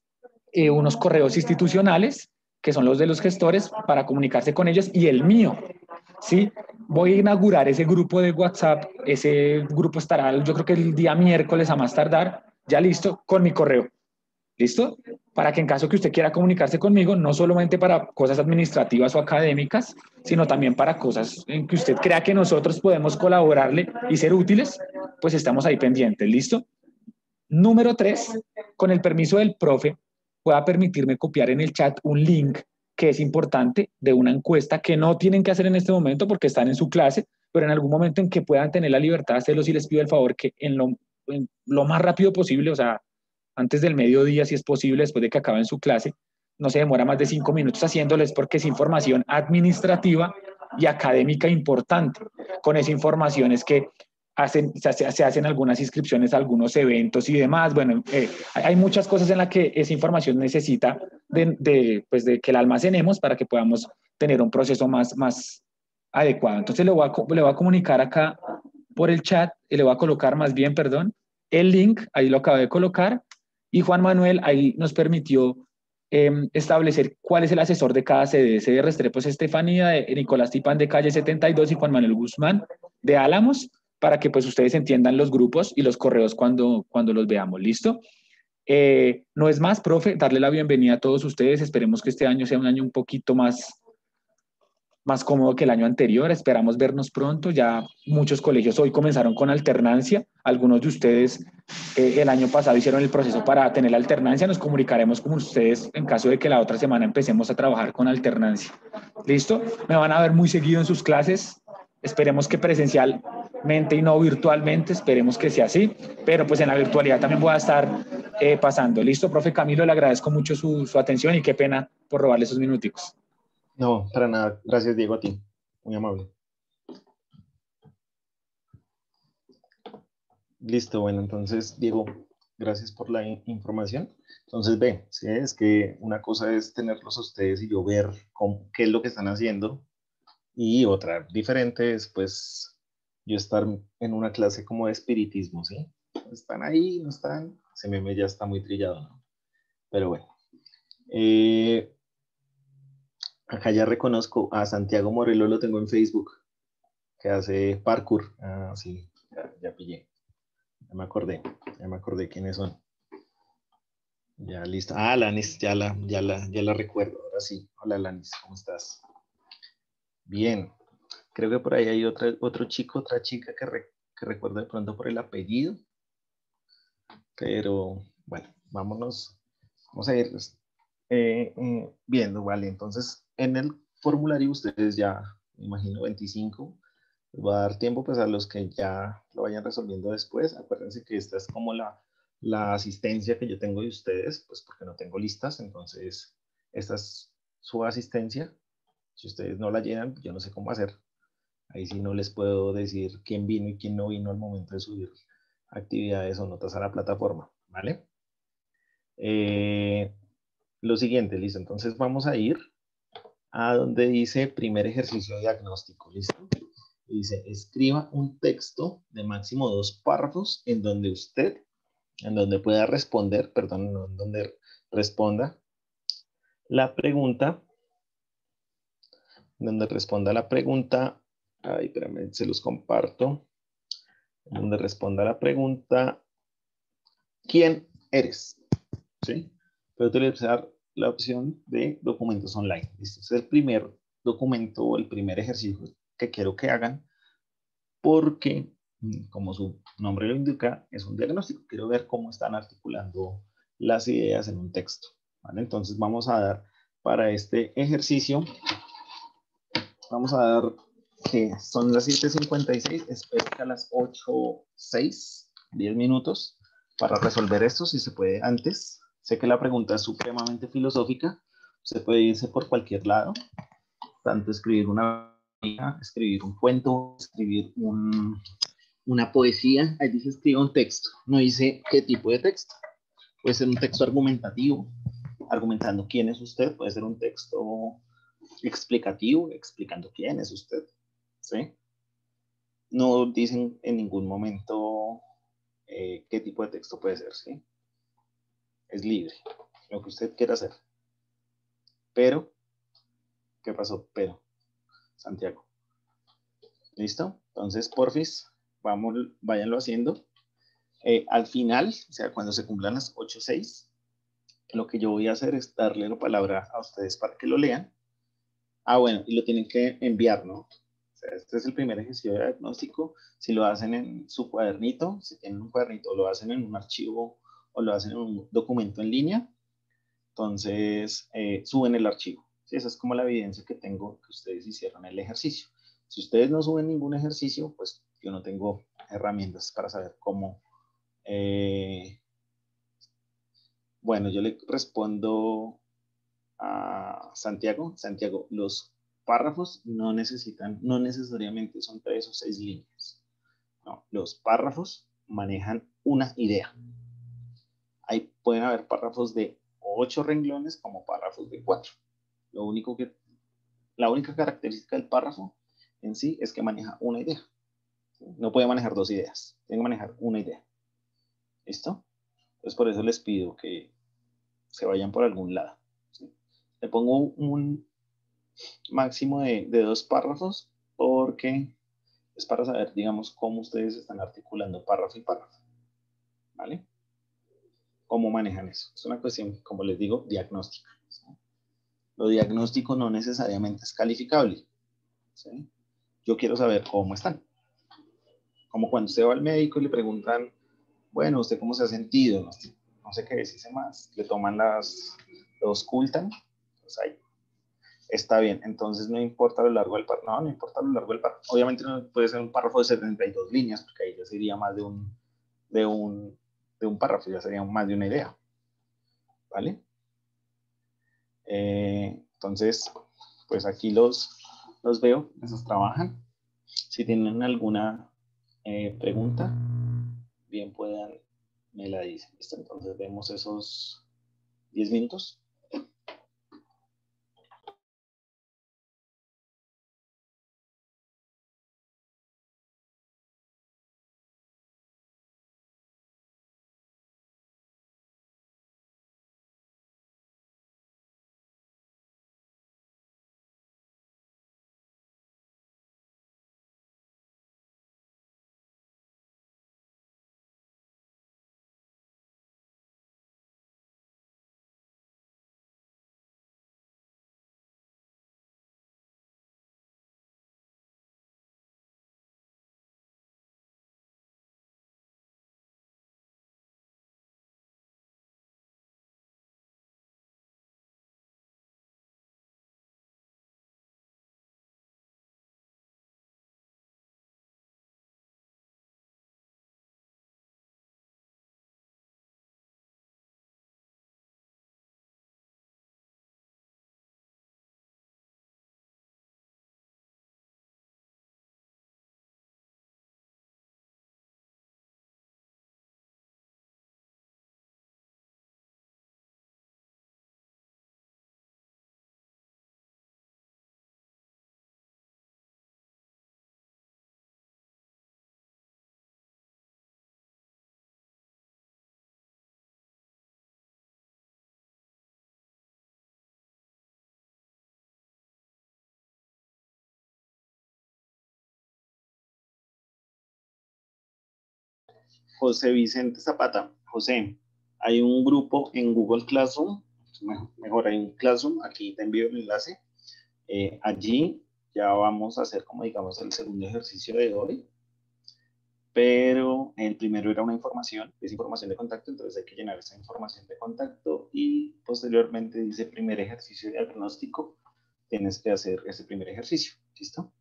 S6: unos correos institucionales que son los de los gestores para comunicarse con ellos y el mío. ¿Sí? Voy a inaugurar ese grupo de WhatsApp, ese grupo estará yo creo que el día miércoles a más tardar, ya listo, con mi correo. ¿Listo? Para que en caso que usted quiera comunicarse conmigo, no solamente para cosas administrativas o académicas, sino también para cosas en que usted crea que nosotros podemos colaborarle y ser útiles, pues estamos ahí pendientes. ¿Listo? Número 3, con el permiso del profe, pueda permitirme copiar en el chat un link que es importante de una encuesta que no tienen que hacer en este momento porque están en su clase, pero en algún momento en que puedan tener la libertad de hacerlo, sí les pido el favor que en lo más rápido posible, o sea, antes del mediodía, si es posible, después de que acaben su clase, no se demora más de 5 minutos haciéndoles porque es información administrativa y académica importante. Con esa información es que se hacen algunas inscripciones a algunos eventos y demás. Bueno, hay muchas cosas en las que esa información necesita pues de que la almacenemos para que podamos tener un proceso más adecuado. Entonces le voy a comunicar acá por el chat, y le voy a colocar más bien, perdón, el link, ahí lo acabo de colocar, y Juan Manuel ahí nos permitió establecer cuál es el asesor de cada CDS de Restrepo Estefanía, de Nicolás Tipán de Calle 72 y Juan Manuel Guzmán de Álamos, para que pues ustedes entiendan los grupos y los correos cuando los veamos. ¿Listo? No es más, profe, darle la bienvenida a todos ustedes. Esperemos que este año sea un año un poquito más cómodo que el año anterior. Esperamos vernos pronto. Ya muchos colegios hoy comenzaron con alternancia. Algunos de ustedes el año pasado hicieron el proceso para tener la alternancia. Nos comunicaremos con ustedes en caso de que la otra semana empecemos a trabajar con alternancia. ¿Listo? Me van a ver muy seguido en sus clases. Esperemos que presencialmente y no virtualmente. Esperemos que sea así. Pero pues en la virtualidad también voy a estar pasando. ¿Listo, profe Camilo? Le agradezco mucho su atención y qué pena por robarle esos minuticos.
S1: No, para nada. Gracias, Diego, a ti. Muy amable. Listo, bueno, entonces, Diego, gracias por la información. Entonces, ve, ¿sí? Es que una cosa es tenerlos a ustedes y yo ver qué es lo que están haciendo, y otra diferente es, pues, yo estar en una clase como de espiritismo, ¿sí? Están ahí, no están, ese meme ya está muy trillado, ¿no? Pero bueno. Acá ya reconozco a Santiago Morelos, lo tengo en Facebook, que hace parkour. Ah, sí, ya pillé. Ya me acordé quiénes son. Ya listo. Ah, Lanis, ya la recuerdo. Ahora sí. Hola, Lanis, ¿cómo estás? Bien. Creo que por ahí hay otro chico, otra chica que recuerdo de pronto por el apellido. Pero bueno, vamos a ir viendo, vale. Entonces, en el formulario ustedes ya, me imagino, 25. Les va a dar tiempo pues a los que ya lo vayan resolviendo después. Acuérdense que esta es como la asistencia que yo tengo de ustedes, pues porque no tengo listas, entonces esta es su asistencia. Si ustedes no la llenan, yo no sé cómo hacer. Ahí sí no les puedo decir quién vino y quién no vino al momento de subir actividades o notas a la plataforma, ¿vale? Lo siguiente, listo. Entonces vamos a ir a donde dice primer ejercicio diagnóstico, ¿listo? Dice, escriba un texto de máximo 2 párrafos en donde pueda responder, perdón, en donde responda la pregunta, ay, espérame, se los comparto, donde responda la pregunta, ¿quién eres? ¿Sí? Puedo utilizar la opción de documentos online. Este es el primer documento o el primer ejercicio que quiero que hagan, porque
S3: como su nombre lo indica, es un diagnóstico. Quiero ver cómo están articulando las ideas en un texto, ¿vale? Entonces vamos a dar para este ejercicio, vamos a dar que son las 7:56, espero que a las 8:06, 10 minutos, para resolver esto, si se puede antes. Sé que la pregunta es supremamente filosófica, se puede irse por cualquier lado, tanto escribir una, escribir un cuento, escribir una poesía. Ahí dice escriba un texto, no dice qué tipo de texto. Puede ser un texto argumentativo, argumentando quién es usted, puede ser un texto explicativo, explicando quién es usted, ¿sí? No dicen en ningún momento qué tipo de texto puede ser, ¿sí? Es libre, lo que usted quiera hacer. Pero, ¿qué pasó? Pero, Santiago. ¿Listo? Entonces, porfis, vamos, váyanlo haciendo. Al final, o sea, cuando se cumplan las 8:06, lo que yo voy a hacer es darle la palabra a ustedes para que lo lean. Ah, bueno, y lo tienen que enviar, ¿no? O sea, este es el primer ejercicio de diagnóstico. Si lo hacen en su cuadernito, si tienen un cuadernito, lo hacen en un archivo o lo hacen en un documento en línea, entonces suben el archivo. ¿Sí? Esa es como la evidencia que tengo que ustedes hicieron el ejercicio. Si ustedes no suben ningún ejercicio, pues yo no tengo herramientas para saber cómo. Bueno, yo le respondo a Santiago. Santiago, los párrafos no necesariamente son 3 o 6 líneas. No, los párrafos manejan una idea. Ahí pueden haber párrafos de 8 renglones como párrafos de 4. La única característica del párrafo en sí es que maneja una idea. No puede manejar 2 ideas, tiene que manejar una idea. ¿Listo? Entonces por eso les pido que se vayan por algún lado. ¿Sí? Le pongo un máximo de 2 párrafos porque es para saber, digamos, cómo ustedes están articulando párrafo y párrafo. ¿Vale? ¿Cómo manejan eso? Es una cuestión, como les digo, diagnóstica. ¿Sí? Lo diagnóstico no necesariamente es calificable. ¿Sí? Yo quiero saber cómo están. Como cuando usted va al médico y le preguntan, bueno, ¿usted cómo se ha sentido? No sé qué decirse más. Le toman lo auscultan. Pues ahí está bien. Entonces no importa a lo largo del párrafo. No importa a lo largo del párrafo. Obviamente no puede ser un párrafo de 72 líneas, porque ahí ya sería más de un párrafo, ya sería más de una idea. ¿Vale? Entonces, pues aquí los veo, esos trabajan. Si tienen alguna pregunta, bien puedan, me la dicen. ¿Listo? Entonces vemos esos 10 minutos. José Vicente Zapata. José, hay un grupo en Google Classroom, mejor hay un Classroom, aquí te envío el enlace. Allí ya vamos a hacer como digamos el segundo ejercicio de hoy. pero el primero era una información, es información de contacto, entonces hay que llenar esa información de contacto y posteriormente dice primer ejercicio de diagnóstico, tienes que hacer ese primer ejercicio, ¿listo?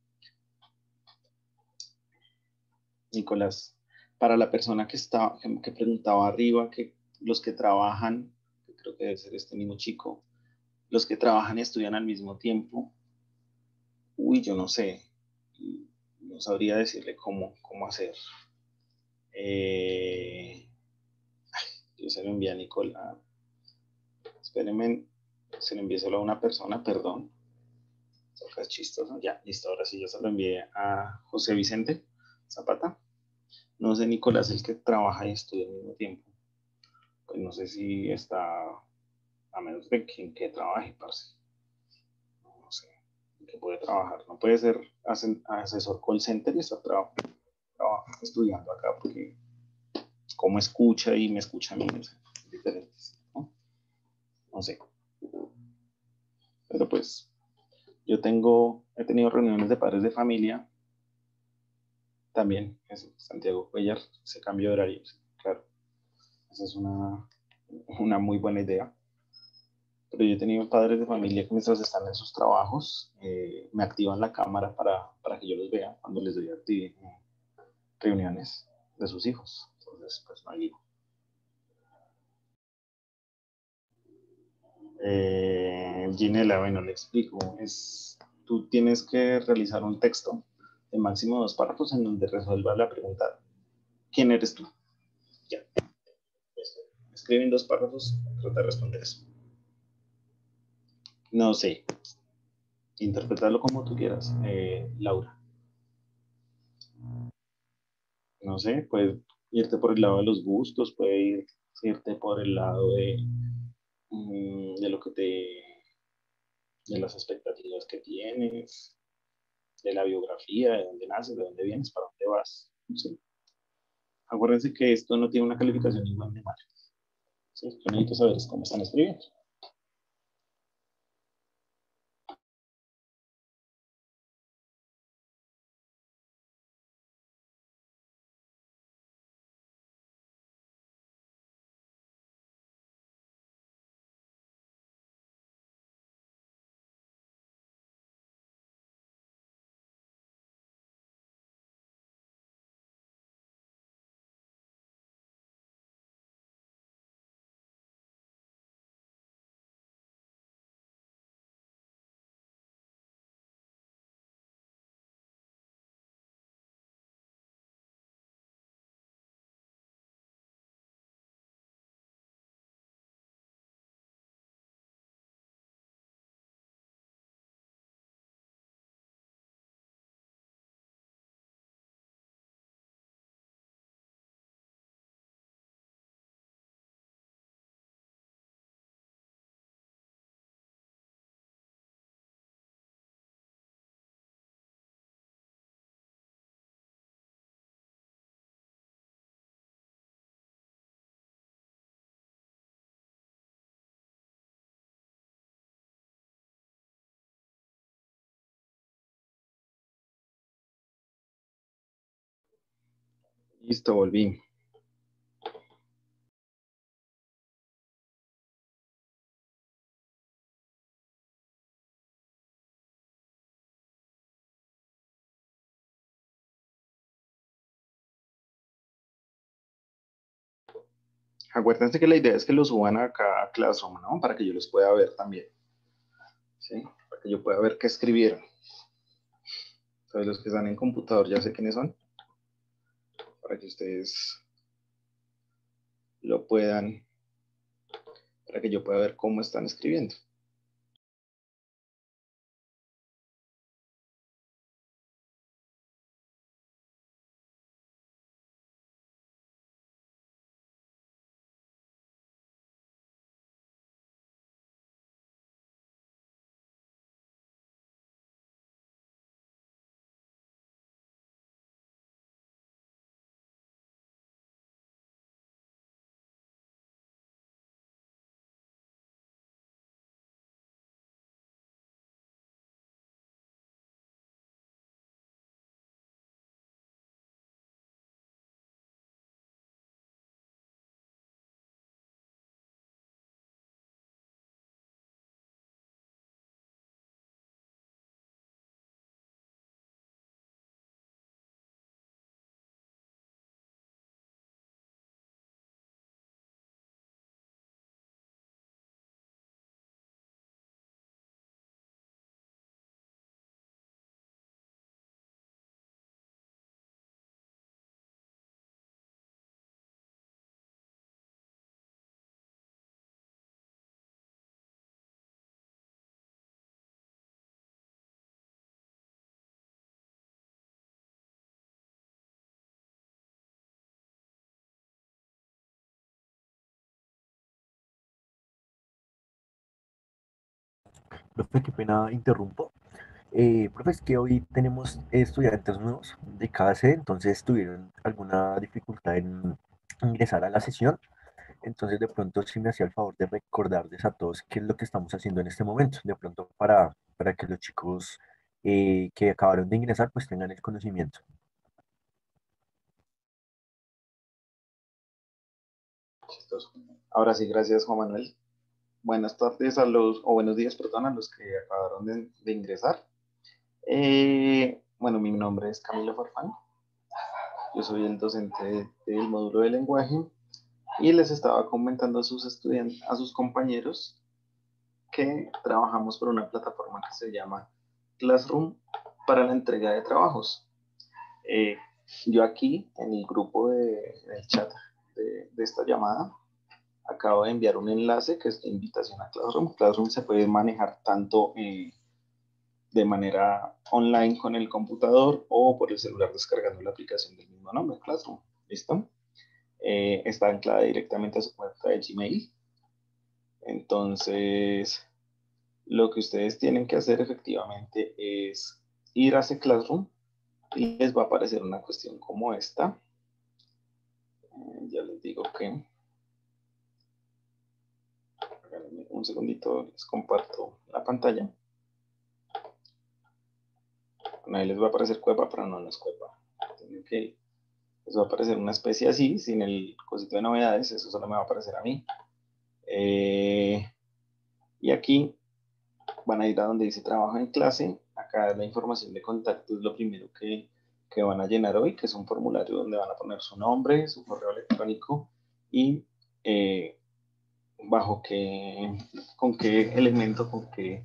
S3: Nicolás, para la persona que preguntaba arriba, que los que trabajan, que creo que debe ser este mismo chico, los que trabajan y estudian al mismo tiempo, uy, yo no sé, no sabría decirle cómo hacer. Yo se lo envié a Nicolás. Espérenme, se lo envié solo a una persona, perdón. Toca, es chistoso. Ya, listo, ahora sí, yo se lo envié a José Vicente Zapata. No sé, Nicolás, el que trabaja y estudia al mismo tiempo. Pues no sé si está, a menos de que trabaje, parce. No sé, en qué puede trabajar. No puede ser asesor call center y estar estudiando acá, porque como escucha y me escucha a mí, no sé, diferentes, ¿no? No sé. Pero pues yo he tenido reuniones de padres de familia también, eso, Santiago Cuellar, se cambió de horario, claro. Esa es una muy buena idea. Pero yo he tenido padres de familia que mientras están en sus trabajos, me activan la cámara para que yo los vea cuando les doy reuniones de sus hijos. Entonces, pues no hay hijo. Ginela, bueno, le explico. Tú tienes que realizar un texto de máximo 2 párrafos en donde resuelvas la pregunta, ¿quién eres tú? Ya. Escribe en 2 párrafos, trata de responder eso. No sé, interpretarlo como tú quieras, Laura. No sé, puedes irte por el lado de los gustos, puedes irte por el lado de lo que de las expectativas que tienes, de la biografía, de dónde naces, de dónde vienes, para dónde vas. No sé. Acuérdense que esto no tiene una calificación ni buena ni mala. ¿Sí? Lo que necesito saber es cómo están escribiendo. Listo, volví. Acuérdense que la idea es que lo suban acá a Classroom, ¿no? Para que yo los pueda ver también. ¿Sí? Para que yo pueda ver qué escribieron. Entonces, los que están en computador ya sé quiénes son. Para que ustedes lo puedan, para que yo pueda ver cómo están escribiendo.
S2: Profe, qué pena interrumpo. Profe, es que hoy tenemos estudiantes nuevos de cada sede, entonces tuvieron alguna dificultad en ingresar a la sesión. Entonces, de pronto, si me hacía el favor de recordarles a todos qué es lo que estamos haciendo en este momento, de pronto para que los chicos que acabaron de ingresar pues tengan el conocimiento.
S3: Chistoso. Ahora sí, gracias Juan Manuel. Buenas tardes o buenos días, perdón, a los que acabaron de ingresar. Bueno, mi nombre es Camilo Farfán. Yo soy el docente del módulo de lenguaje y les estaba comentando a sus estudiantes, a sus compañeros, que trabajamos por una plataforma que se llama Classroom para la entrega de trabajos. Yo aquí en el grupo en el chat de esta llamada acabo de enviar un enlace que es de invitación a Classroom. Classroom se puede manejar tanto de manera online con el computador o por el celular descargando la aplicación del mismo nombre, Classroom. ¿Listo? Está anclada directamente a su cuenta de Gmail. Entonces, lo que ustedes tienen que hacer efectivamente es ir a ese Classroom y les va a aparecer una cuestión como esta. Ya les digo que... Un segundito, les comparto la pantalla. Ahí les va a aparecer Cuepa, pero no es Cuepa. Okay. Les va a aparecer una especie así, sin el cosito de novedades, eso solo me va a aparecer a mí. Y aquí van a ir a donde dice trabajo en clase. Acá la información de contacto es lo primero que van a llenar hoy, que es un formulario donde van a poner su nombre, su correo electrónico y bajo qué, con qué elemento, con qué,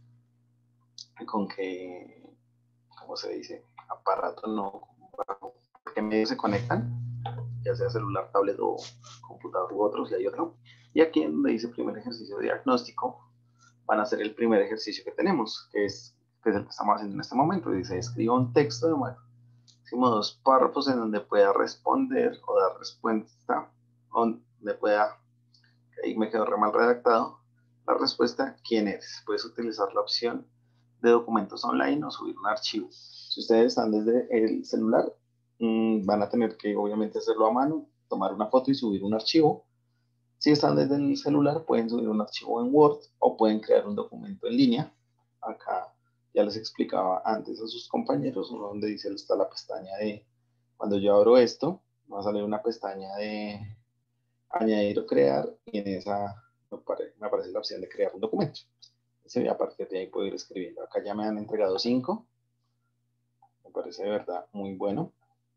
S3: ¿cómo se dice? Aparato, no, bajo qué medios se conectan, ya sea celular, tablet o computador u otros, y hay otro. Y aquí en donde dice primer ejercicio de diagnóstico, van a hacer el primer ejercicio que tenemos, que es el que estamos haciendo en este momento. Dice, escriba un texto de máximo 2 párrafos en donde pueda responder o dar respuesta, donde pueda, ahí me quedó re mal redactado, la respuesta, ¿quién eres? Puedes utilizar la opción de documentos online o subir un archivo. Si ustedes están desde el celular, van a tener que obviamente hacerlo a mano, tomar una foto y subir un archivo. Si están desde el celular, pueden subir un archivo en Word o pueden crear un documento en línea. Acá ya les explicaba antes a sus compañeros, donde dice está la pestaña de, cuando yo abro esto, va a salir una pestaña de añadir o crear y en esa me aparece la opción de crear un documento. Y a partir de ahí puedo ir escribiendo. Acá ya me han entregado 5. Me parece de verdad muy bueno.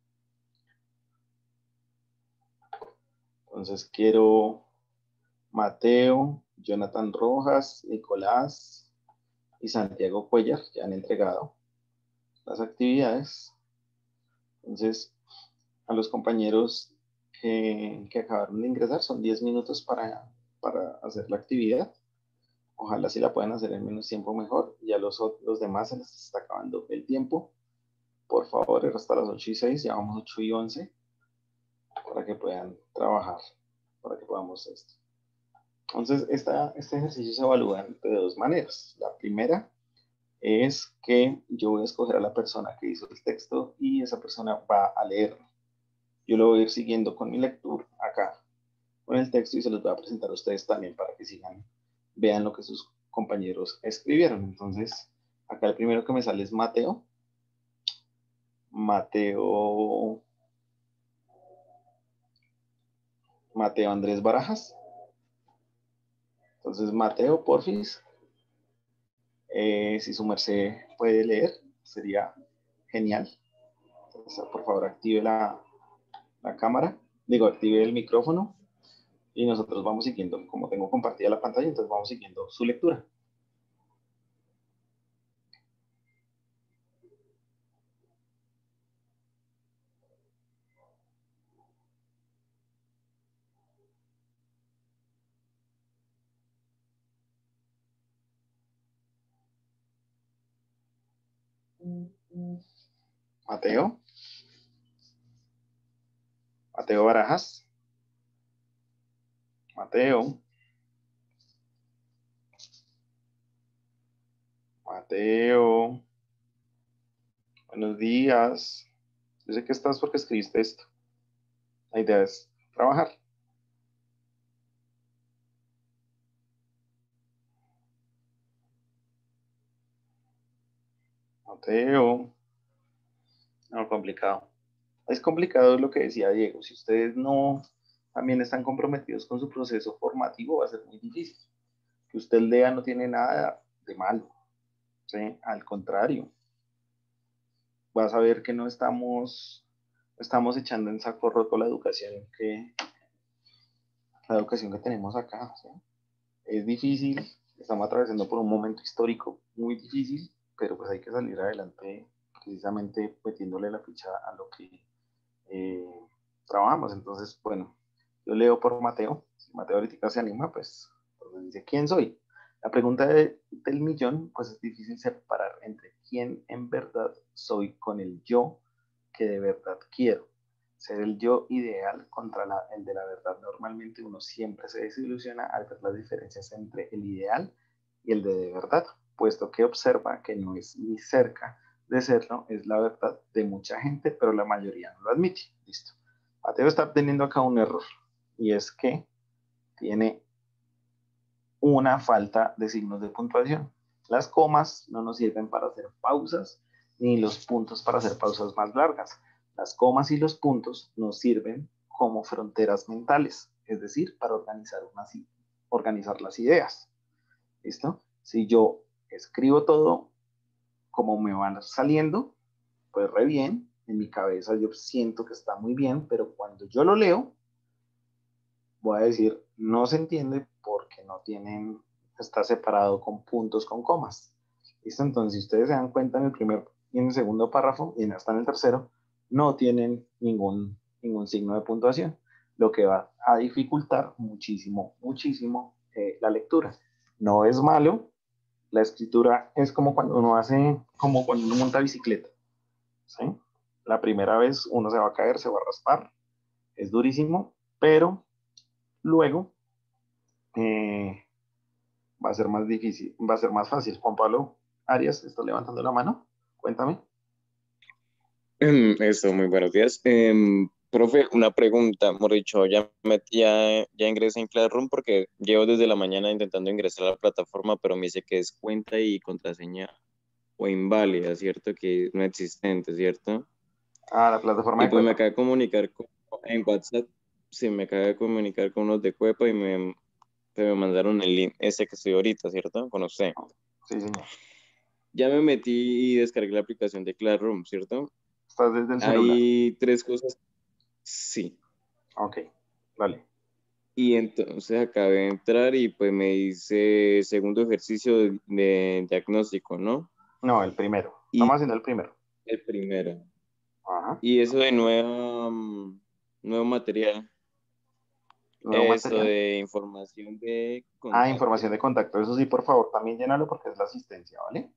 S3: Entonces quiero Mateo, Jonathan Rojas, Nicolás y Santiago Cuellar, que han entregado las actividades. Entonces, a los compañeros que acabaron de ingresar, son 10 minutos para hacer la actividad. Ojalá si la puedan hacer en menos tiempo mejor. Ya los demás se les está acabando el tiempo. Por favor, era hasta las 8:06, ya vamos 8:11, para que puedan trabajar, para que podamos esto. Entonces, este ejercicio se evalúa de 2 maneras. La primera es que yo voy a escoger a la persona que hizo el texto y esa persona va a leerlo. Yo lo voy a ir siguiendo con mi lectura acá, con el texto, y se los voy a presentar a ustedes también para que sigan, vean lo que sus compañeros escribieron. Entonces, acá el primero que me sale es Mateo. Mateo Andrés Barajas. Entonces, Mateo, porfis, si su merced puede leer, sería genial. Entonces, por favor, active la cámara, active el micrófono y nosotros vamos siguiendo, como tengo compartida la pantalla, entonces vamos siguiendo su lectura. Mateo Barajas. Mateo.
S1: Mateo, buenos días. Yo sé que estás porque escribiste esto. La idea es trabajar. Mateo. No, complicado. Es complicado lo que decía Diego. Si ustedes no también están comprometidos con su proceso formativo, va a ser muy difícil. Que usted lea no tiene nada de malo. ¿Sí? Al contrario. Vas a ver que no estamos echando en saco roto la educación que tenemos acá. ¿Sí? Es difícil, estamos atravesando por un momento histórico muy difícil, pero pues hay que salir adelante precisamente metiéndole la ficha a lo que trabajamos. Entonces, bueno, yo leo por Mateo. Si Mateo ahorita se anima, pues dice, ¿quién soy? La pregunta del millón, pues es difícil separar entre quién en verdad soy con el yo que de verdad quiero. Ser el yo ideal contra el de la verdad. Normalmente uno siempre se desilusiona al ver las diferencias entre el ideal y el de verdad, puesto que observa que no es ni cerca de serlo, es la verdad de mucha gente, pero la mayoría no lo admite. Listo. Mateo está teniendo acá un error, y es que tiene una falta de signos de puntuación. Las comas no nos sirven para hacer pausas, ni los puntos para hacer pausas más largas. Las comas y los puntos nos sirven como fronteras mentales, es decir, para organizar las ideas. ¿Listo? Si yo escribo todo como me van saliendo, pues re bien, en mi cabeza yo siento que está muy bien, pero cuando yo lo leo, voy a decir, no se entiende porque no tienen, está separado con puntos, con comas. ¿Listo? Entonces, si ustedes se dan cuenta en el primer y en el segundo párrafo, y hasta en el tercero, no tienen ningún signo de puntuación, lo que va a dificultar muchísimo la lectura. No es malo, la escritura es como cuando como cuando uno monta bicicleta. ¿Sí? La primera vez uno se va a caer, se va a raspar, es durísimo, pero luego va a ser más difícil, va a ser más fácil. Juan Pablo Arias está levantando la mano, cuéntame.
S7: Eso, muy buenos días. Profe, una pregunta, hemos dicho, ya ingresé en Classroom porque llevo desde la mañana intentando ingresar a la plataforma, pero me dice que es cuenta y contraseña o inválida, ¿cierto? Que no existente, ¿cierto?
S1: La plataforma
S7: Y
S1: de
S7: pues me
S1: Cuepa.
S7: acaba de comunicar en WhatsApp, sí, me acaba de comunicar con unos de Cuepa y me mandaron el link ese que estoy ahorita, ¿cierto? Con usted.
S1: Sí, señor.
S7: Ya me metí y descargué la aplicación de Classroom, ¿cierto?
S1: ¿Estás desde el celular?
S7: Hay 3 cosas. Sí.
S1: Ok, vale.
S7: Y entonces acabé de entrar y pues me dice segundo ejercicio de diagnóstico, ¿no?
S1: No, el primero.
S7: Y
S1: Estamos haciendo el primero.
S7: el primero.
S1: Ajá.
S7: Y eso de nuevo material.
S1: Nuevo
S7: Eso
S1: material.
S7: de información de contacto.
S1: Información de contacto. Eso sí, por favor, también llénalo porque es la asistencia, ¿vale?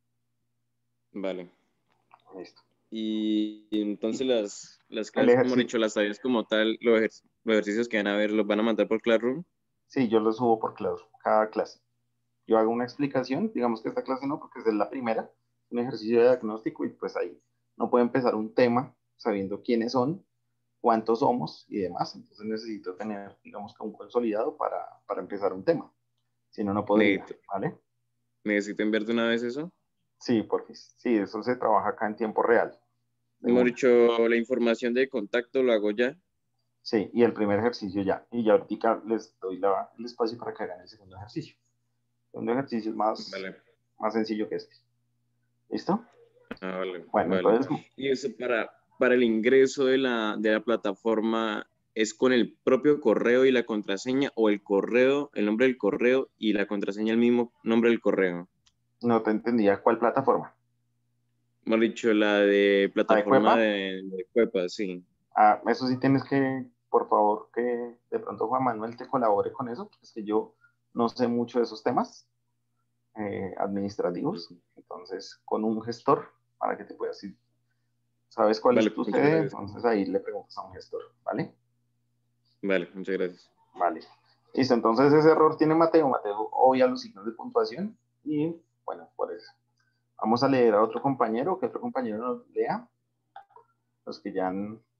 S7: Vale.
S1: Listo.
S7: Y entonces las
S1: El
S7: clases, como he
S1: ejercicio.
S7: dicho, las tareas como tal, los ejercicios que van a ver, los van a mandar por Classroom.
S1: Sí, yo lo subo por cada clase. Yo hago una explicación, digamos que esta clase no, porque es la primera, un ejercicio de diagnóstico y pues ahí no puedo empezar un tema sabiendo quiénes son, cuántos somos y demás. Entonces necesito tener, digamos que un consolidado para empezar un tema. Si no, no podría, ¿vale?
S7: Necesito enviarte una vez eso.
S1: Sí, porque sí, eso se trabaja acá en tiempo real.
S7: Hemos dicho, la información de contacto lo hago ya.
S1: Sí, y el primer ejercicio ya. Y ya ahorita les doy el espacio para que hagan el segundo ejercicio. El segundo ejercicio es más sencillo que este. ¿Listo?
S7: Vale,
S1: Bueno,
S7: vale.
S1: entonces...
S7: Y eso para el ingreso de la plataforma, ¿es con el propio correo y la contraseña o el correo, el nombre del correo y la contraseña el mismo nombre del correo?
S1: No te entendía cuál plataforma.
S7: Hemos dicho la de plataforma
S1: Cuepa?
S7: de Cuepa, sí.
S1: Eso sí tienes que, por favor, que de pronto Juan Manuel te colabore con eso, porque es que yo no sé mucho de esos temas administrativos. Entonces, con un gestor, para que te puedas ir. ¿Sabes cuál
S7: Vale,
S1: es tu
S7: muchas
S1: sede?
S7: gracias.
S1: Entonces ahí le preguntas a un gestor, ¿vale?
S7: Vale, muchas gracias.
S1: Vale. Listo, entonces ese error tiene Mateo. Mateo obvia los signos de puntuación y, bueno, por eso.
S3: Vamos a leer a otro compañero, que otro compañero nos lea. Los que ya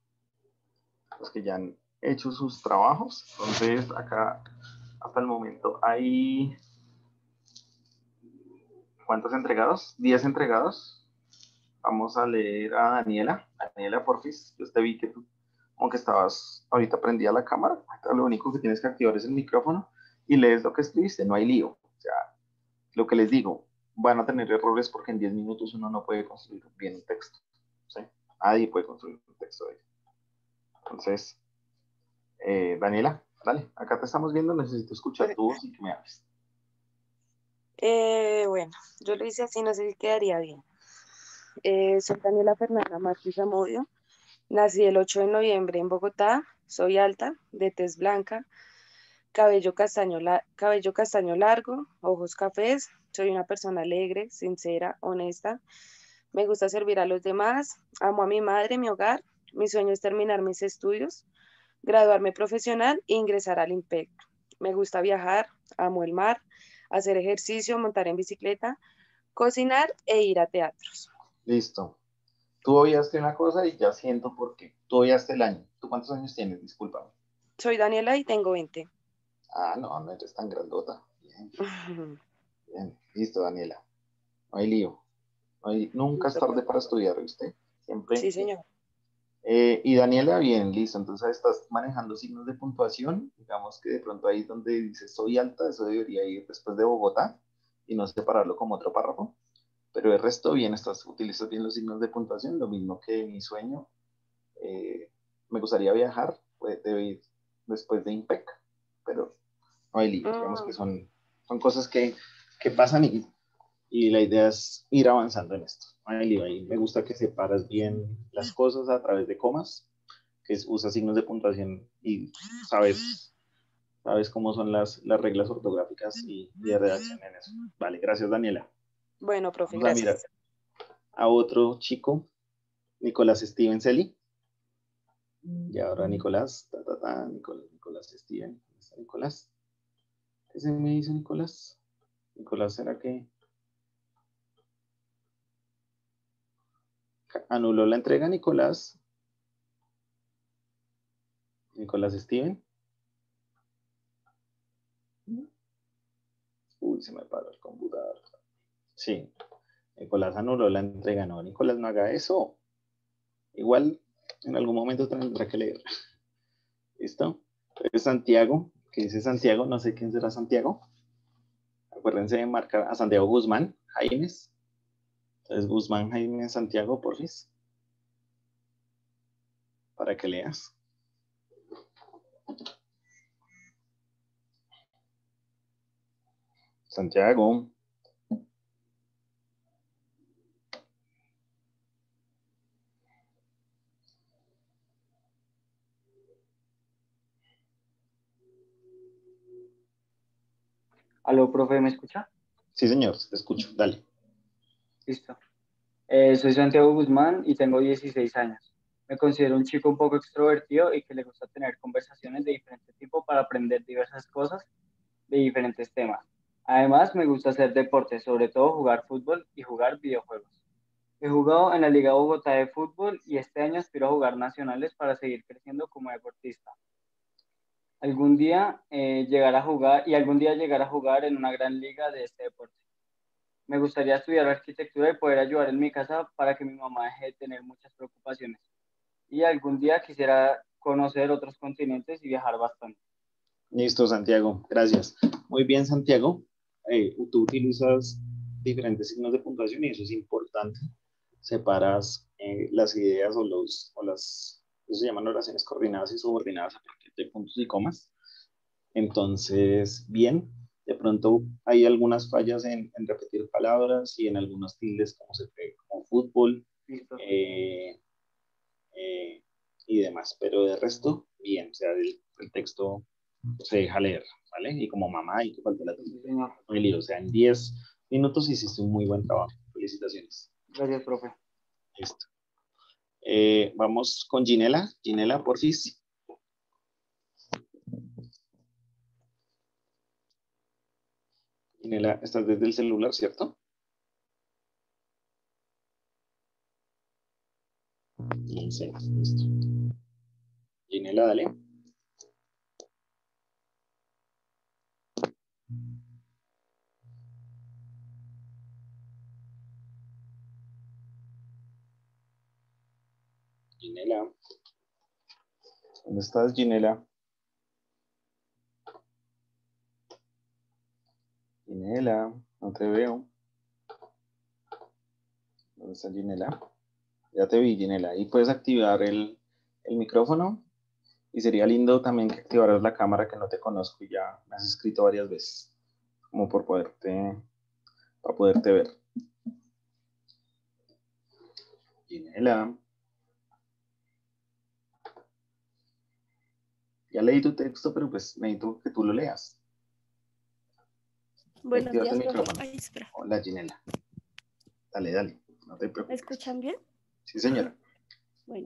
S3: han hecho sus trabajos. Entonces, acá, hasta el momento, hay... ¿Cuántos entregados? 10 entregados. Vamos a leer a Daniela. Daniela, porfis. Yo te vi que tú, aunque estabas ahorita prendida la cámara, acá lo único que tienes que activar es el micrófono y lees lo que escribiste, no hay lío. O sea, lo que les digo, van a tener errores porque en 10 minutos uno no puede construir bien un texto. ¿Sí? Nadie puede construir un texto de ello. Entonces, Daniela, dale, acá te estamos viendo, necesito escuchar tu voz y que me hables.
S4: Bueno, yo lo hice así, no sé si quedaría bien. Soy Daniela Fernanda Márquez Zamudio. Nací el 8 de noviembre en Bogotá. Soy alta, de tez blanca, cabello castaño largo, ojos cafés. Soy una persona alegre, sincera, honesta. Me gusta servir a los demás. Amo a mi madre, mi hogar. Mi sueño es terminar mis estudios, graduarme profesional e ingresar al IMPEC. Me gusta viajar, amo el mar, hacer ejercicio, montar en bicicleta, cocinar e ir a teatros.
S3: Listo. Tú obviaste una cosa y ya siento por qué. Tú obviaste el año. ¿Tú cuántos años tienes? Discúlpame.
S4: Soy Daniela y tengo 20.
S3: Ah, no, no eres tan grandota. Bien, bien. Listo, Daniela. No hay lío. Nunca es tarde para estudiar, ¿viste? Siempre.
S4: Sí, señor.
S3: Y Daniela, bien, listo. Entonces estás manejando signos de puntuación. Digamos que de pronto ahí donde dice soy alta, eso debería ir después de Bogotá y no separarlo como otro párrafo. Pero el resto, bien, utilizas bien los signos de puntuación, lo mismo que mi sueño. Me gustaría viajar, pues debe ir después de IMPEC, pero no hay lío. Digamos que son cosas que pasan y la idea es ir avanzando en esto. No hay lío ahí. Me gusta que separas bien las cosas a través de comas, que usas signos de puntuación y sabes cómo son las reglas ortográficas y de redacción en eso. Vale, gracias, Daniela.
S4: Bueno, profe,
S3: Vamos a mirar
S4: gracias.
S3: a otro chico, Nicolás Steven Celi. Y ahora Nicolás, Nicolás Steven. ¿Dónde está Nicolás? ¿Qué se me dice Nicolás? Nicolás, ¿será que anuló la entrega, Nicolás? Nicolás Steven. Uy, se me paró el computador. Sí, Nicolás anuló la entrega. No, Nicolás, no haga eso. Igual en algún momento tendrá que leer. ¿Listo? Entonces Santiago, ¿qué dice Santiago? No sé quién será Santiago. Acuérdense de marcar a Santiago Guzmán, Jaimes. Entonces Guzmán, Jaime, Santiago, porfis. Para que leas. Santiago.
S8: Aló, profe, ¿me escucha?
S3: Sí, señor, te escucho. Dale.
S8: Listo. Soy Santiago Guzmán y tengo 16 años. Me considero un chico un poco extrovertido y que le gusta tener conversaciones de diferente tipo para aprender diversas cosas de diferentes temas. Además, me gusta hacer deportes, sobre todo jugar fútbol y jugar videojuegos. He jugado en la Liga Bogotá de Fútbol y este año aspiro a jugar nacionales para seguir creciendo como deportista. Algún día algún día llegar a jugar en una gran liga de este deporte. Me gustaría estudiar arquitectura y poder ayudar en mi casa para que mi mamá deje de tener muchas preocupaciones. Y algún día quisiera conocer otros continentes y viajar bastante.
S3: Listo, Santiago. Gracias. Muy bien, Santiago. Tú utilizas diferentes signos de puntuación y eso es importante. Separas las ideas eso se llaman oraciones coordinadas y subordinadas a partir de puntos y comas. Entonces, bien, de pronto hay algunas fallas en repetir palabras y en algunos tildes como fútbol y demás, pero de resto, bien, o sea, el texto se deja leer, ¿vale? Y como mamá y que falta la atención. No hay lío, o sea, en 10 minutos hiciste un muy buen trabajo. Felicitaciones.
S8: Gracias, profe.
S3: Listo. Vamos con Ginela. Ginela, porfis. Ginela, estás desde el celular, ¿cierto? Sí, listo. Ginela, dale. Ginela. ¿Dónde estás, Ginela? Ginela, no te veo. ¿Dónde está Ginela? Ya te vi, Ginela. Ahí puedes activar el micrófono. Y sería lindo también que activaras la cámara, que no te conozco y ya me has escrito varias veces. Como para poderte ver. Ginela. Ya leí tu texto, pero pues necesito que tú lo leas.
S9: Buenos
S3: Activas
S9: días,
S3: el
S9: profe.
S3: micrófono.
S9: Ay, espera.
S3: Hola, Ginela. Dale. No te
S9: ¿Me
S3: preocupes.
S9: escuchan bien?
S3: Sí, señora.
S9: Bueno,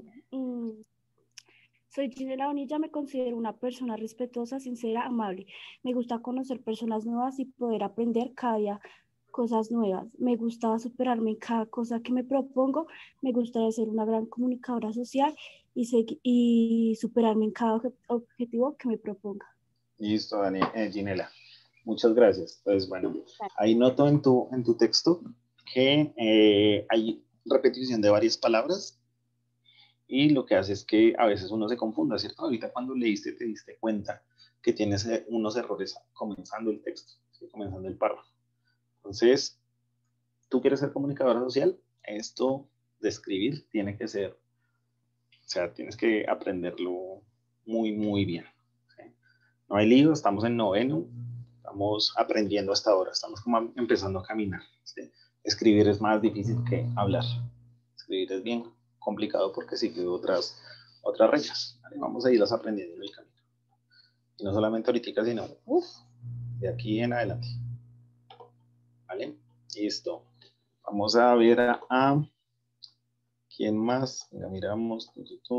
S9: soy Ginela Bonilla, me considero una persona respetuosa, sincera, amable. Me gusta conocer personas nuevas y poder aprender cada día cosas nuevas. Me gusta superarme en cada cosa que me propongo. Me gustaría ser una gran comunicadora social y superarme en cada objetivo que me proponga.
S3: Listo, Ginela. Muchas gracias. Entonces, bueno, ahí noto en tu texto que hay repetición de varias palabras y lo que hace es que a veces uno se confunda, ¿cierto? Ahorita cuando leíste te diste cuenta que tienes unos errores comenzando el texto, ¿sí? Comenzando el párrafo. Entonces, ¿tú quieres ser comunicadora social? Esto de escribir tiene que ser, o sea, tienes que aprenderlo muy, muy bien. ¿Sí? No hay lío, estamos en noveno, estamos aprendiendo hasta ahora, estamos como empezando a caminar. ¿Sí? Escribir es más difícil que hablar. Escribir es bien complicado porque sigue otras reglas. ¿Vale? Vamos a irlas aprendiendo en el camino. Y no solamente ahorita, sino de aquí en adelante. ¿Vale? Listo. Vamos a ver a ¿quién más? Venga, miramos.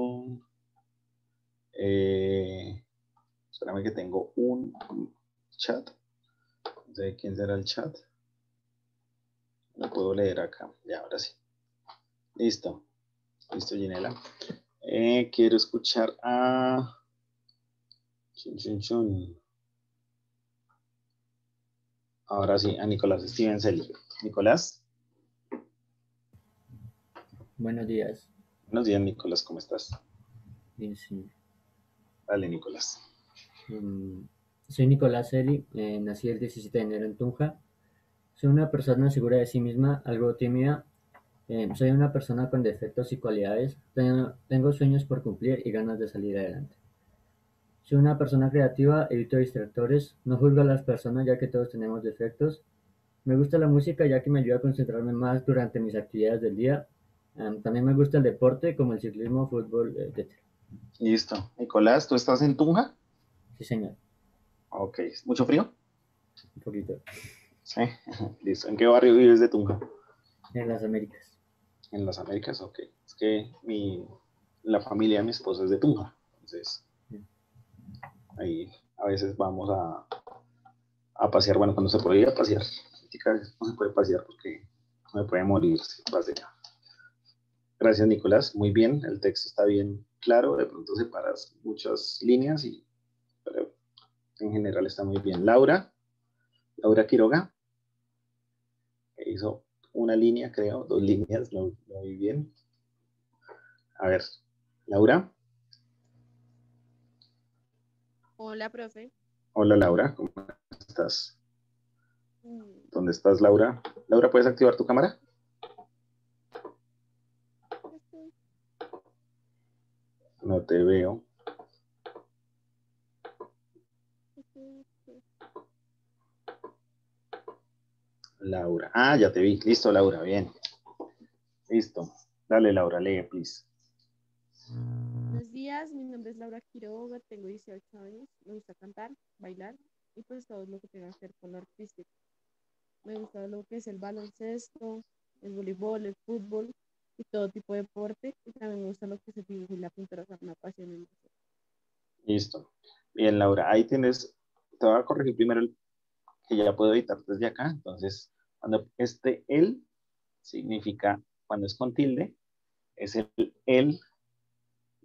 S3: Espérame que tengo un chat. No sé quién será el chat. Lo puedo leer acá. Ya, ahora sí. Listo. Listo, Ginela. Quiero escuchar a... Ahora sí, a Nicolás Steven Celi. Nicolás.
S10: Buenos días.
S3: Buenos días, Nicolás. ¿Cómo estás?
S10: Bien, sí.
S3: Dale, Nicolás.
S10: Soy Nicolás Celi, nací el 17 de enero en Tunja. Soy una persona segura de sí misma, algo tímida. Soy una persona con defectos y cualidades. Tengo sueños por cumplir y ganas de salir adelante. Soy una persona creativa, evito distractores, no juzgo a las personas ya que todos tenemos defectos. Me gusta la música ya que me ayuda a concentrarme más durante mis actividades del día. También me gusta el deporte como el ciclismo, fútbol, etc.
S3: Listo. Nicolás, ¿tú estás en Tunja?
S10: Sí, señor.
S3: Ok. ¿Mucho frío?
S10: Un poquito.
S3: Sí. Listo. ¿En qué barrio vives de Tunja?
S10: En las Américas.
S3: En las Américas, ok. Es que la familia de mi esposa es de Tunja. Entonces, ahí a veces vamos a pasear. Bueno, cuando se puede ir a pasear. No se puede pasear porque no se puede morir si pasea. Gracias, Nicolás. Muy bien. El texto está bien claro. De pronto separas muchas líneas, pero en general está muy bien. Laura Quiroga, que hizo una línea, creo, 2 líneas, lo vi bien. A ver, Laura.
S11: Hola, profe.
S3: Hola, Laura, ¿cómo estás? ¿Dónde estás, Laura? Laura, ¿puedes activar tu cámara? No te veo. Laura. Ah, ya te vi. Listo, Laura, bien. Listo. Dale, Laura, lee, please.
S11: Buenos días, mi nombre es Laura Quiroga, tengo 18 años, me gusta cantar, bailar y pues todo lo que tenga que ver con lo artístico. Me gusta lo que es el baloncesto, el voleibol, el fútbol y todo tipo de deporte. Y también me gusta lo que es el dibujo y la pintura, o sea, me apasiona mucho.
S3: Listo. Bien, Laura, ahí tienes, te voy a corregir primero el que ya puedo editar desde acá. Entonces, cuando el significa, cuando es con tilde, es el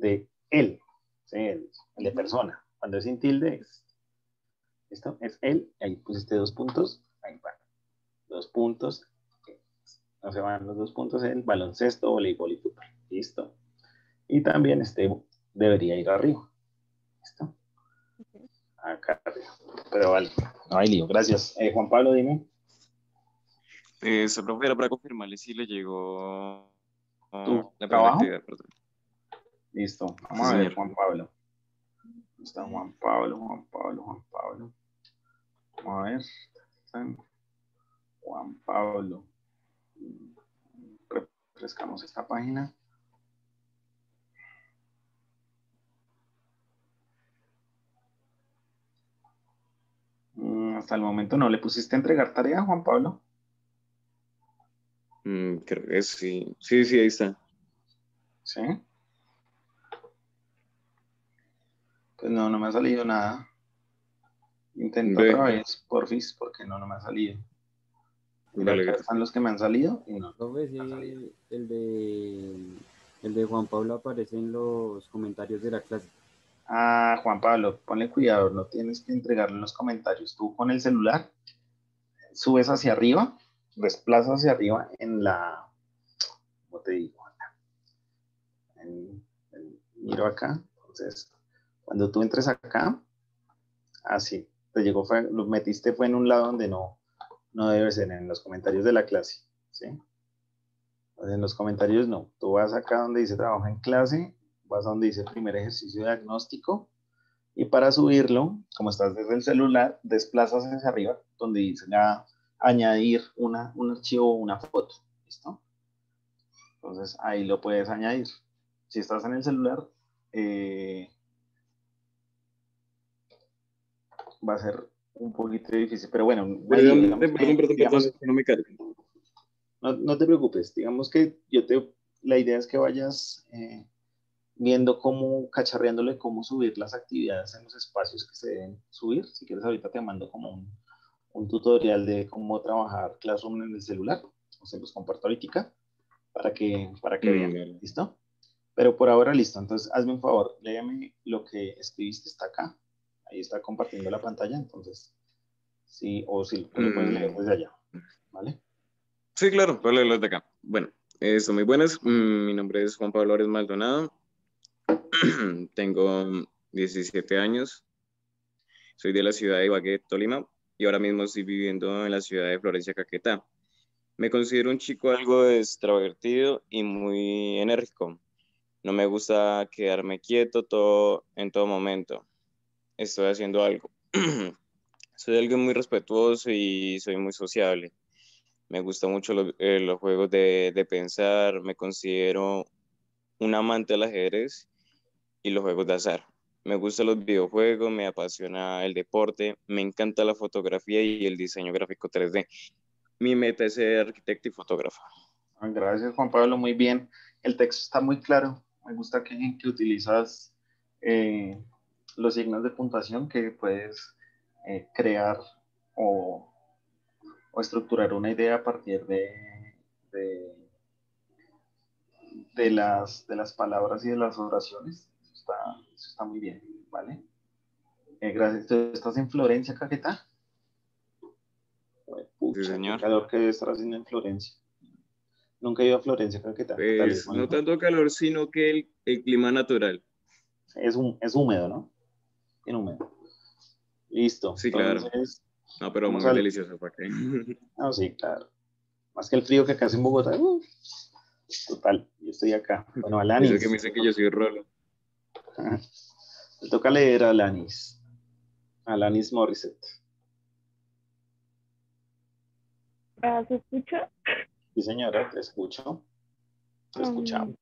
S3: de él, ¿sí? El de persona. Cuando es sin tilde, esto es él, ahí pusiste 2 puntos, ahí van. 2 puntos, no se van los 2 puntos en baloncesto, voleibol y fútbol. Listo. Y también debería ir arriba. ¿Listo? Acá arriba. Pero vale, no hay lío. Gracias. Juan Pablo, dime.
S7: Solo era para confirmarle si le llegó
S3: ¿Tu
S7: la primera
S3: trabajo?
S7: actividad. Perdón.
S3: Listo.
S7: Sí,
S3: Vamos a ver,
S7: señor.
S3: Juan Pablo. Está Juan Pablo. Vamos a ver. Juan Pablo. Refrescamos esta página. Hasta el momento no le pusiste a entregar tarea, Juan Pablo.
S7: Creo que sí. Sí, ahí está.
S3: ¿Sí? Pues no me ha salido nada. Intenta otra vez, porfis, porque no me ha salido. Mira, acá están los que me han salido y no.
S12: Profe, sí, el de Juan Pablo aparece en los comentarios de la clase.
S3: Ah, Juan Pablo, ponle cuidado, no tienes que entregarlo en los comentarios. Tú con el celular subes hacia arriba, desplazas hacia arriba en la, ¿cómo te digo? Miro acá, entonces, cuando tú entres acá, así, te llegó, lo metiste fue en un lado donde no debe ser, en los comentarios de la clase, ¿sí? Entonces, en los comentarios no, tú vas acá donde dice trabajo en clase, vas a donde dice primer ejercicio de diagnóstico, y para subirlo, como estás desde el celular, desplazas hacia arriba, donde dice añadir un archivo o una foto, ¿listo? Entonces, ahí lo puedes añadir. Si estás en el celular, va a ser un poquito difícil, pero bueno,
S7: Perdón, no me cargue.
S3: No te preocupes, digamos que la idea es que vayas viendo cacharreándole cómo subir las actividades en los espacios que se deben subir. Si quieres, ahorita te mando como un tutorial de cómo trabajar Classroom en el celular, o se los comparto ahorita para que vean, ¿listo? Pero por ahora, listo. Entonces, hazme un favor, léeme lo que escribiste, está acá. Ahí está compartiendo la pantalla, entonces, sí, o si tú lo puedes leer desde allá, ¿vale?
S7: Sí, claro, puedo leerlo desde acá. Bueno, muy buenas. Mi nombre es Juan Pablo Ores Maldonado. Tengo 17 años. Soy de la ciudad de Ibagué, Tolima, y ahora mismo estoy viviendo en la ciudad de Florencia, Caquetá. Me considero un chico algo extrovertido y muy enérgico. No me gusta quedarme quieto en todo momento. Estoy haciendo algo. Soy alguien muy respetuoso y soy muy sociable. Me gustan mucho los juegos de pensar. Me considero un amante del ajedrez y los juegos de azar. Me gustan los videojuegos, me apasiona el deporte, me encanta la fotografía y el diseño gráfico 3D. Mi meta es ser arquitecto y fotógrafo.
S3: Gracias, Juan Pablo, muy bien. El texto está muy claro. Me gusta que utilizas los signos de puntuación que puedes crear o estructurar una idea a partir de las palabras y de las oraciones. Eso está muy bien, ¿vale? Gracias. ¿Tú estás en Florencia, Caquetá? Pucha,
S7: Sí, señor.
S3: qué calor que debe estar haciendo en Florencia. Nunca he ido a Florencia, Caquetá.
S7: Pues no tanto calor, sino que el clima natural.
S3: Es húmedo, ¿no? Bien húmedo. Listo.
S7: Sí,
S3: entonces,
S7: claro. No, pero muy delicioso, ¿para qué?
S3: No, sí, claro. Más que el frío que acá hace en Bogotá. Total, yo estoy acá. Bueno, Alanis.
S7: Eso que me dice que yo soy rolo.
S3: Le toca leer a Alanis. Alanis Morissette.
S9: ¿Se escucha?
S3: Sí, señora, te escucho. Te escuchamos.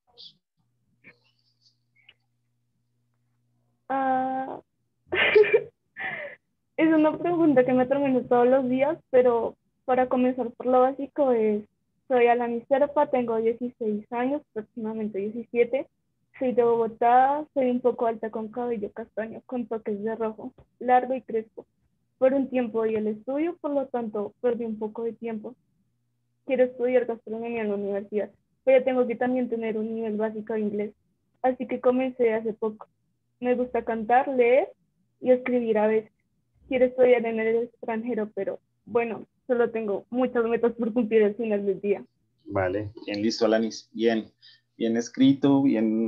S9: Es una pregunta que me termino todos los días, pero para comenzar por lo básico soy Alanis Serpa, tengo 16 años, aproximadamente 17. Soy de Bogotá, soy un poco alta con cabello castaño, con toques de rojo, largo y crespo. Por un tiempo di el estudio, por lo tanto perdí un poco de tiempo. Quiero estudiar gastronomía en la universidad, pero tengo que también tener un nivel básico de inglés.
S13: así que comencé hace poco. Me gusta cantar, leer y escribir a veces. Quiero estudiar en el extranjero, pero bueno, solo tengo muchas metas por cumplir al final del día.
S3: Vale, bien listo, Alanis. Bien, bien escrito,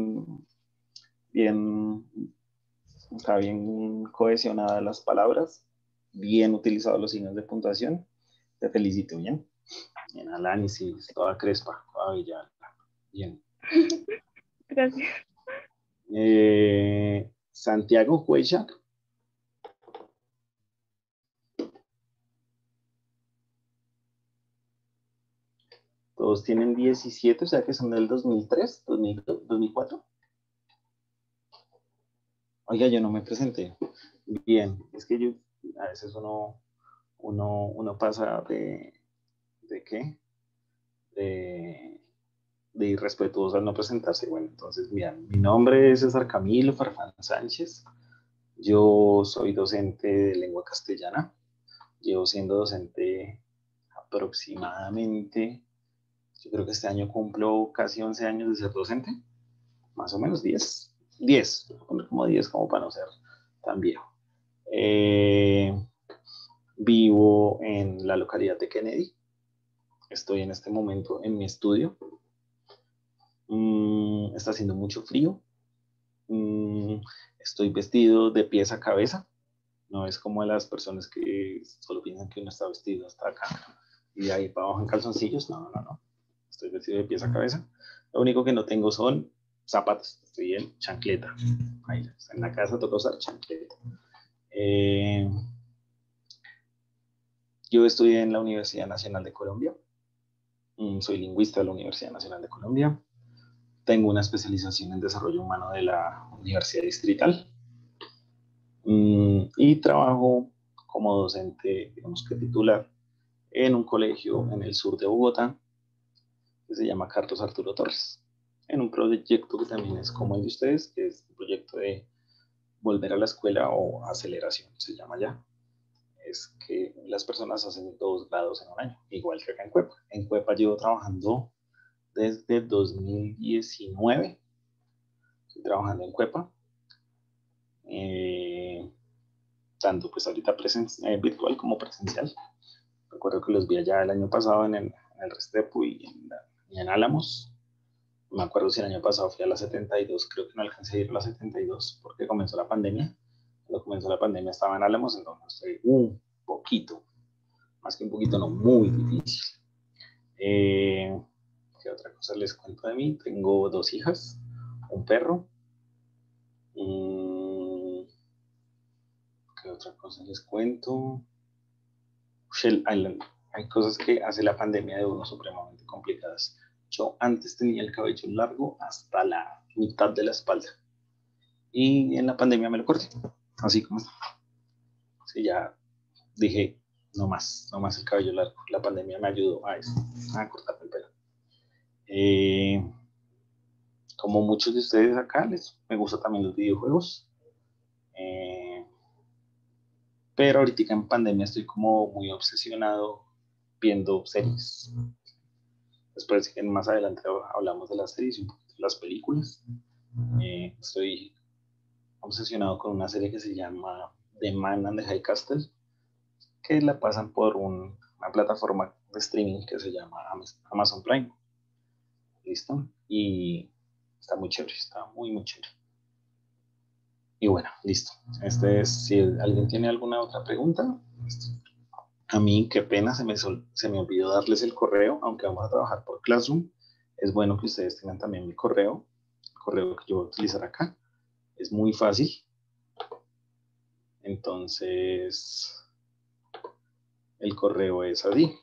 S3: está bien cohesionadas las palabras, bien utilizados los signos de puntuación. Te felicito, bien. Bien, Alanis, sí, toda crespa, toda bella. Bien.
S13: Gracias.
S3: Santiago Cuecha. Todos tienen 17, o sea que son del 2003, 2004. Oiga, yo no me presenté. Bien, es que yo, a veces uno pasa ¿de qué? De irrespetuoso al no presentarse. Bueno, entonces, mira, mi nombre es César Camilo Farfán Sánchez. Yo soy docente de lengua castellana. Llevo siendo docente aproximadamente, yo creo que este año cumplo casi 11 años de ser docente, más o menos 10, como 10 como para no ser tan viejo. Vivo en la localidad de Kennedy. Estoy en este momento en mi estudio. Está haciendo mucho frío. Estoy vestido de pies a cabeza. No es como las personas que solo piensan que uno está vestido hasta acá y de ahí para abajo en calzoncillos. No. Estoy vestido de pies a cabeza. Lo único que no tengo son zapatos. Estoy en chancleta. Ahí, en la casa toca usar chancleta. Yo estudié en la Universidad Nacional de Colombia. Soy lingüista de la Universidad Nacional de Colombia. Tengo una especialización en desarrollo humano de la Universidad Distrital. Y trabajo como docente, digamos que titular, en un colegio en el sur de Bogotá que se llama Carlos Arturo Torres, en un proyecto que también es como el de ustedes, que es un proyecto de volver a la escuela o aceleración, se llama ya. Es que las personas hacen 2 grados en un año, igual que acá en Cuepa. En Cuepa llevo trabajando desde 2019, estoy trabajando en Cuepa. Tanto pues ahorita virtual como presencial. Recuerdo que los vi allá el año pasado en el Restrepo y en Álamos. Me acuerdo si el año pasado fui a la 72, creo que no alcancé a ir a la 72 porque comenzó la pandemia. Cuando comenzó la pandemia estaba en Álamos, entonces fue un poquito, más que un poquito, no, muy difícil. ¿Qué otra cosa les cuento de mí? Tengo 2 hijas, un perro. ¿Qué otra cosa les cuento? Hay cosas que hace la pandemia de uno supremamente complicadas. Yo antes tenía el cabello largo hasta la mitad de la espalda y en la pandemia me lo corté, así como está. Sí, ya dije, no más el cabello largo. La pandemia me ayudó a eso, a cortarme el pelo. Como muchos de ustedes acá, me gustan también los videojuegos. Pero ahorita en pandemia estoy como muy obsesionado viendo series. Después, más adelante hablamos de las series y un poquito de las películas. Estoy obsesionado con una serie que se llama The Man and the High Castle, que la pasan por una plataforma de streaming que se llama Amazon Prime. ¿Listo? Y está muy chévere, está muy chévere. Y bueno, listo. Si alguien tiene alguna otra pregunta, listo. A mí, qué pena, se me olvidó darles el correo, aunque vamos a trabajar por Classroom. Es bueno que ustedes tengan también mi correo, el correo que yo voy a utilizar acá. Es muy fácil. Entonces, el correo es así: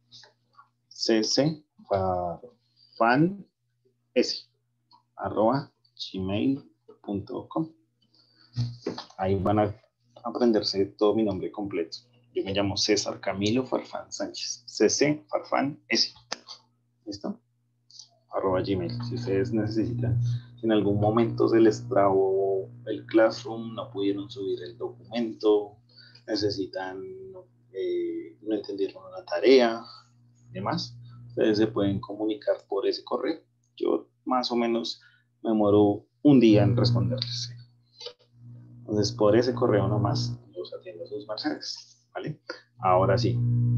S3: ccfarfans@gmail.com. Ahí van a aprenderse todo mi nombre completo. Yo me llamo César Camilo Farfán Sánchez. CC Farfán S. ¿Listo? @gmail. Si ustedes necesitan, si en algún momento se les trabó el Classroom, no pudieron subir el documento, necesitan, no entendieron una tarea, demás, ustedes se pueden comunicar por ese correo. Yo más o menos me demoro un día en responderles. ¿Sí? Entonces, por ese correo nomás los atiendo a sus mercedes, ¿vale? Ahora sí.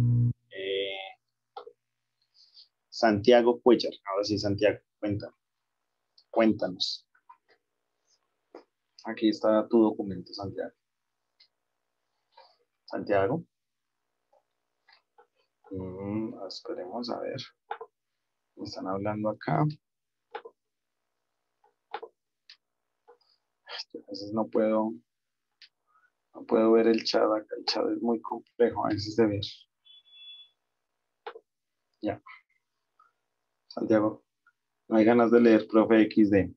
S3: Santiago Cuellar. Ahora sí, Santiago, cuéntanos. Aquí está tu documento, Santiago. Santiago. Esperemos a ver. Me están hablando acá. A veces no puedo ver el chat acá. El chat es muy complejo a veces de ver. Ya. Santiago, no hay ganas de leer, profe XD.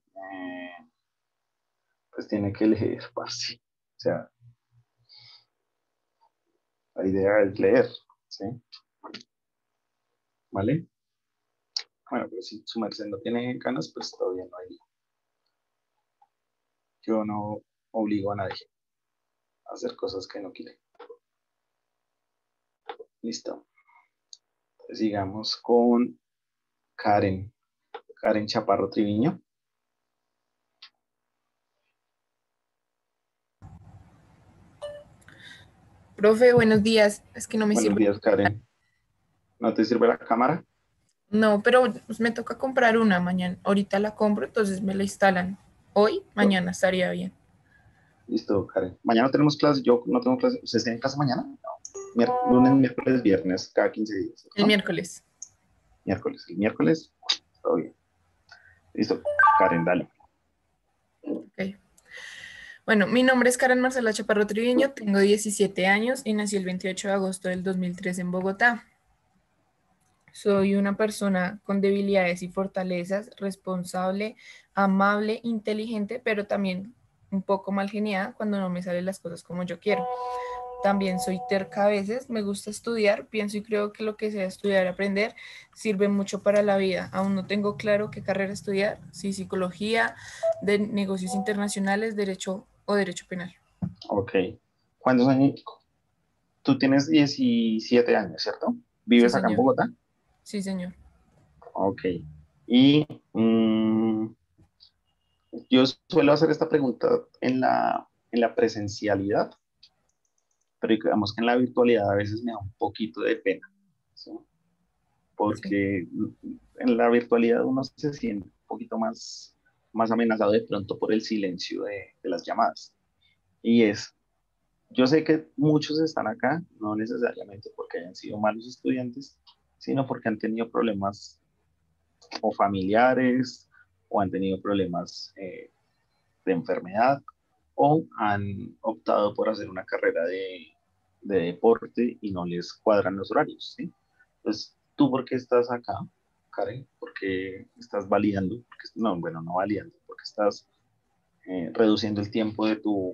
S3: Pues tiene que leer, parce. O sea, la idea es leer, ¿sí? ¿Vale? Bueno, pero si su merced no tiene ganas, pues todavía no hay. Yo no obligo a nadie a hacer cosas que no quiere. Listo. Entonces, sigamos con Karen. Karen Chaparro Triviño.
S14: Profe, buenos días. Es que no me
S3: Buenos
S14: sirve.
S3: días, Karen. ¿No te sirve la cámara?
S14: No, pero pues, me toca comprar una mañana. Ahorita la compro, entonces me la instalan. Hoy, mañana estaría bien.
S3: Listo, Karen. Mañana tenemos clase. Yo no tengo clase. ¿Ustedes tienen clase mañana? No. Lunes, miércoles, viernes, cada 15 días. ¿No?
S14: El miércoles.
S3: Miércoles. El miércoles, todo bien. Listo, Karen, dale.
S14: Ok. Bueno, mi nombre es Karen Marcela Chaparro Triviño, tengo 17 años y nací el 28 de agosto del 2003 en Bogotá. Soy una persona con debilidades y fortalezas, responsable, amable, inteligente, pero también un poco mal geniada cuando no me salen las cosas como yo quiero. También soy terca a veces, me gusta estudiar, pienso y creo que lo que sea estudiar y aprender sirve mucho para la vida. Aún no tengo claro qué carrera estudiar, si psicología, de negocios internacionales, derecho o derecho penal.
S3: Ok. ¿Cuántos años? Tú tienes 17 años, ¿cierto? ¿Vives
S14: Sí,
S3: acá en
S14: señor.
S3: Bogotá?
S14: Sí, señor.
S3: Ok. Y yo suelo hacer esta pregunta en la presencialidad, pero digamos que en la virtualidad a veces me da un poquito de pena, ¿sí? Porque en la virtualidad uno se siente un poquito más amenazado de pronto por el silencio de las llamadas. Y yo sé que muchos están acá, no necesariamente porque hayan sido malos estudiantes, sino porque han tenido problemas o familiares o han tenido problemas de enfermedad o han optado por hacer una carrera de deporte y no les cuadran los horarios, ¿sí? Entonces, ¿tú por qué estás acá, Karen? ¿Por qué estás validando? No, bueno, no validando, porque estás reduciendo el tiempo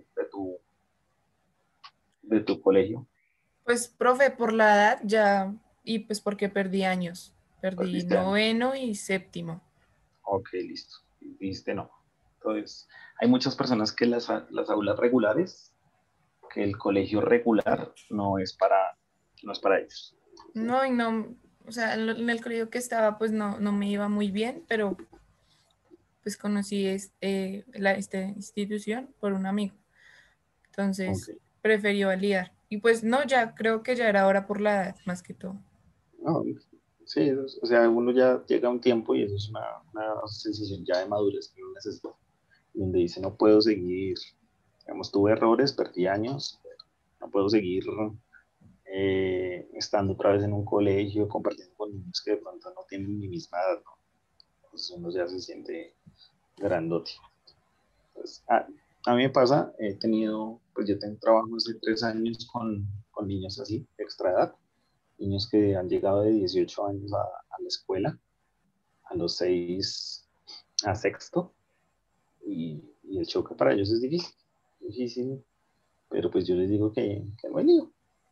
S3: de tu colegio.
S14: Pues, profe, por la edad ya, y pues porque perdí años. Perdí
S3: Perdiste años.
S14: noveno y séptimo.
S3: Ok, listo. Viste, no. Entonces, hay muchas personas que las aulas regulares, que el colegio regular no es para ellos.
S14: No, y no, o sea, en el colegio que estaba, pues no me iba muy bien, pero pues conocí esta institución por un amigo. Entonces,
S3: Ok.
S14: preferí validar. Y pues no, ya creo que ya era hora por la edad, más que todo.
S3: No, sí, o sea, uno ya llega a un tiempo y eso es una sensación ya de madurez que uno necesita, donde dice, no puedo seguir, digamos, tuve errores, perdí años, no puedo seguir estando otra vez en un colegio, compartiendo con niños que de pronto no tienen mi misma edad, ¿no? Entonces uno ya se siente grandote. Entonces, a mí me pasa, pues yo tengo trabajo hace 3 años con niños así, extra edad, niños que han llegado de 18 años a la escuela, a los 6 a sexto, y el choque para ellos es difícil, pero pues yo les digo que no hay lío.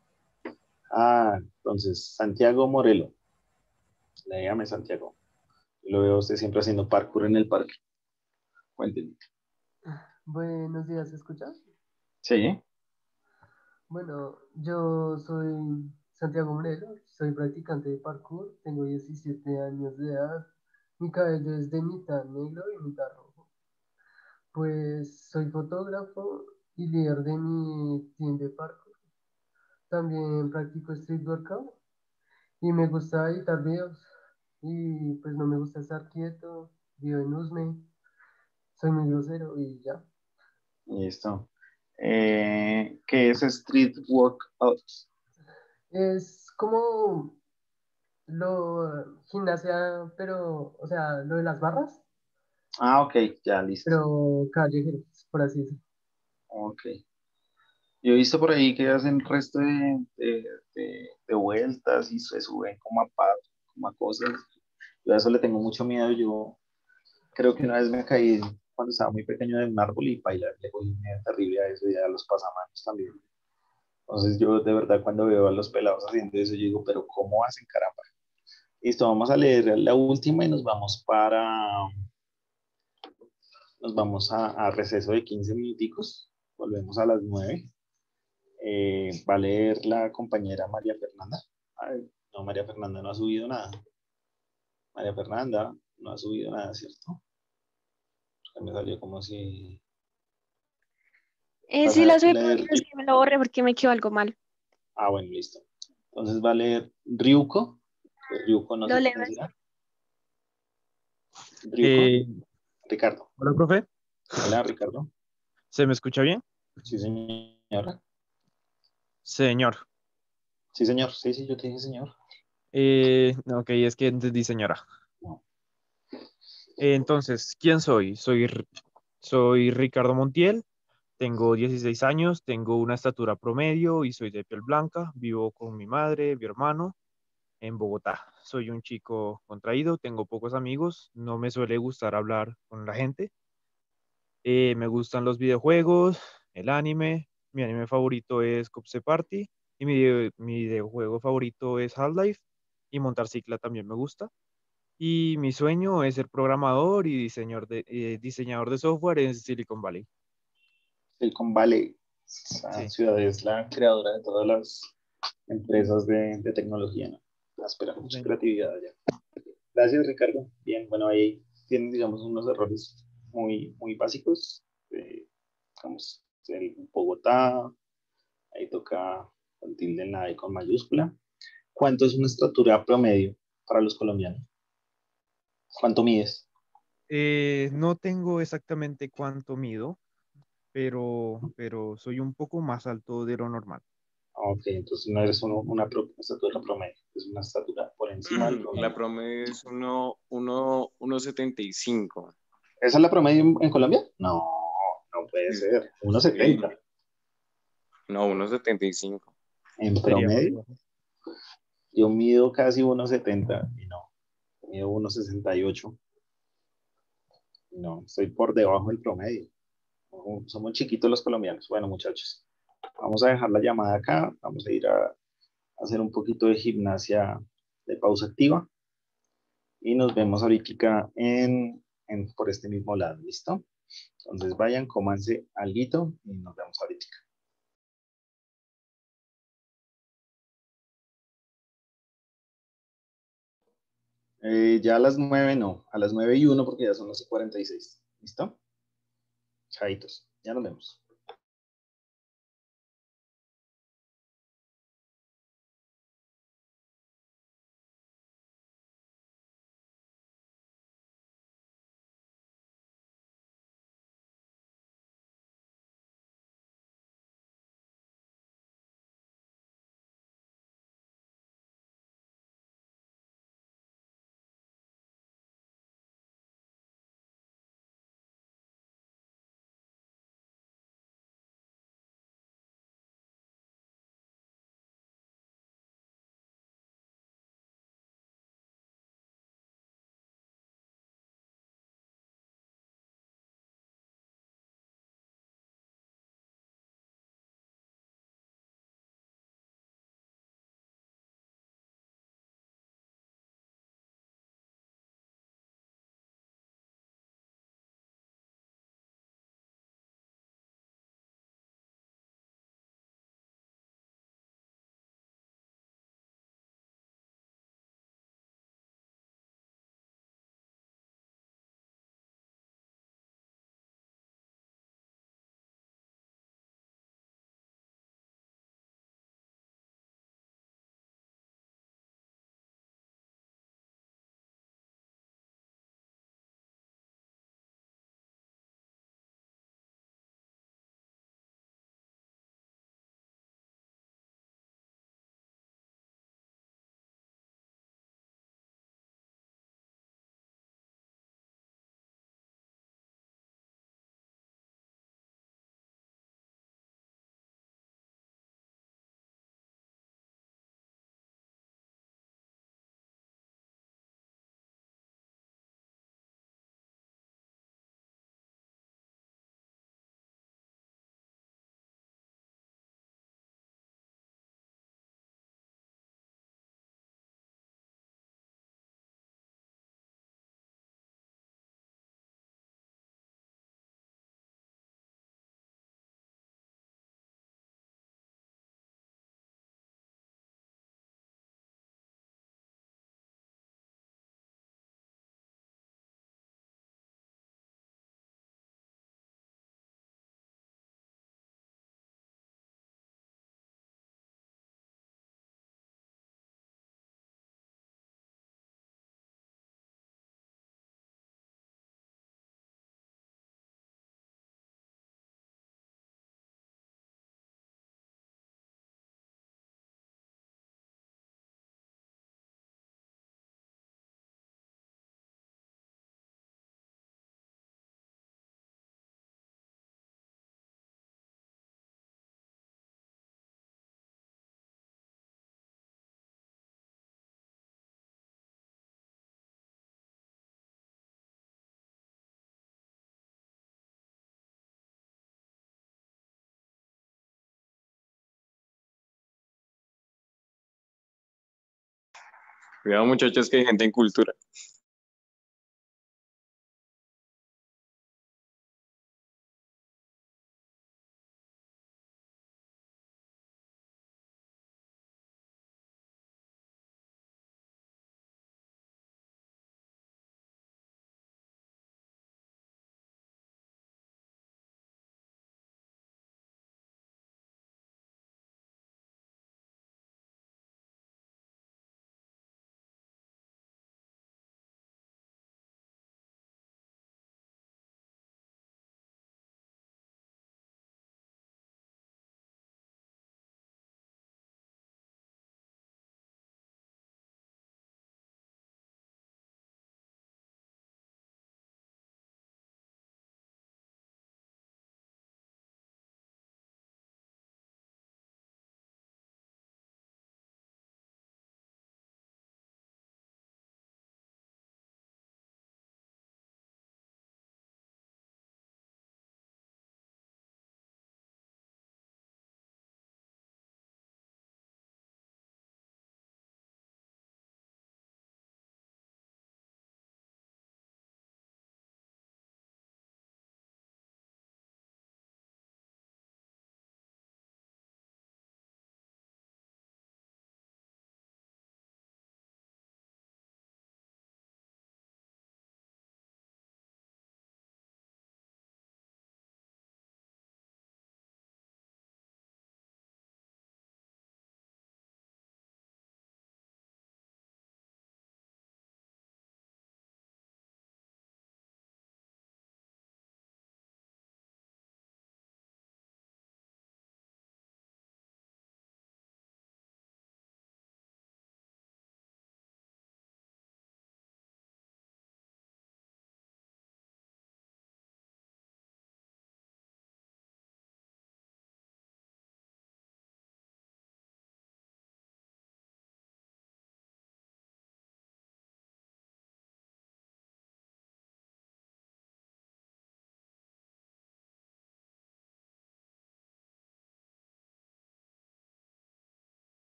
S3: Entonces, Santiago Morelo, le llame Santiago. Lo veo a usted siempre haciendo parkour en el parque. Cuéntenme.
S15: Buenos días, ¿se escucha?
S3: Sí,
S15: Bueno, yo soy Santiago Morelo, soy practicante de parkour, tengo 17 años de edad, mi cabello es de mitad negro y mitad rojo. Pues soy fotógrafo y líder de mi team de parkour. También practico street workout y me gusta editar videos. Y pues no me gusta estar quieto, vivo en Usme, soy muy grosero y ya.
S3: Listo. ¿Qué es Street Workout?
S15: Es como gimnasia, pero, o sea, lo de las barras,
S3: Ah, ok, ya, listo.
S15: pero callejero, por así decirlo.
S3: Ok. Yo he visto por ahí que hacen resto de vueltas y se suben como a cosas. Yo a eso le tengo mucho miedo. Yo creo que una vez me caí cuando estaba muy pequeño de un árbol y bailar, le cogí un miedo terrible a eso y a los pasamanos también. Entonces yo de verdad cuando veo a los pelados haciendo eso, yo digo, pero ¿cómo hacen, caramba? Listo, vamos a leer la última y nos vamos a receso de 15 minuticos. Volvemos a las 9. Va a leer la compañera María Fernanda. Ay, no, María Fernanda no ha subido nada. María Fernanda no ha subido nada, ¿cierto? Me salió como si...
S16: Sí, la subí, pero
S3: leer...
S16: es que me lo borré porque me quedó algo mal.
S3: Ah, bueno, listo. Entonces va a leer Ryuko. Ryuko no
S16: Lo
S3: sé
S16: leo
S3: quién
S16: así.
S3: será. Ryuko. Ricardo.
S17: Hola, profe.
S3: Hola, Ricardo.
S17: ¿Se me escucha bien?
S3: Sí, señora.
S17: Señor.
S3: Sí, señor. Sí, sí, yo te dije señor.
S17: Ok, es que entendí señora.
S3: No.
S17: Entonces, ¿quién soy? Soy Ricardo Montiel, tengo 16 años, tengo una estatura promedio y soy de piel blanca. Vivo con mi madre, mi hermano, en Bogotá. Soy un chico contraído, tengo pocos amigos, no me suele gustar hablar con la gente. Me gustan los videojuegos, el anime. Mi anime favorito es Cupse Party y mi videojuego favorito es Half-Life y montar cicla también me gusta. Y mi sueño es ser programador y diseñador de software en Silicon Valley.
S3: Silicon Valley. Esa
S17: Sí.
S3: ciudad es la creadora de todas las empresas de tecnología, ¿no? Espera, mucha creatividad allá. Gracias, Ricardo. Bien, bueno, ahí tienen, digamos, unos errores muy básicos. Digamos, el Bogotá, ahí toca con tilde en la E con mayúscula. ¿Cuánto es una estatura promedio para los colombianos? ¿Cuánto mides?
S17: No tengo exactamente cuánto mido, pero soy un poco más alto de lo normal.
S3: Ok, entonces no eres una estatura promedio, es una estatura por encima del
S7: La
S3: promedio.
S7: promedio es 1,75.
S3: ¿Esa es la promedio en Colombia? No, no puede ser.
S7: Sí.
S3: 1,70.
S7: No, 1,75.
S3: ¿En
S17: Sería más
S3: promedio?
S17: bajo.
S3: Yo mido casi 1,70 y no, mido 1,68. No, estoy por debajo del promedio. Somos chiquitos los colombianos. Bueno, muchachos, vamos a dejar la llamada acá. Vamos a ir a hacer un poquito de gimnasia de pausa activa y nos vemos ahorita por este mismo lado. ¿Listo? Entonces vayan, cómanse alguito y nos vemos ahorita. Ya a las 9 no, a las 9:01 porque ya son las 46. ¿Listo? Chaitos, ya nos vemos.
S7: Cuidado, muchachos, que hay gente en cultura.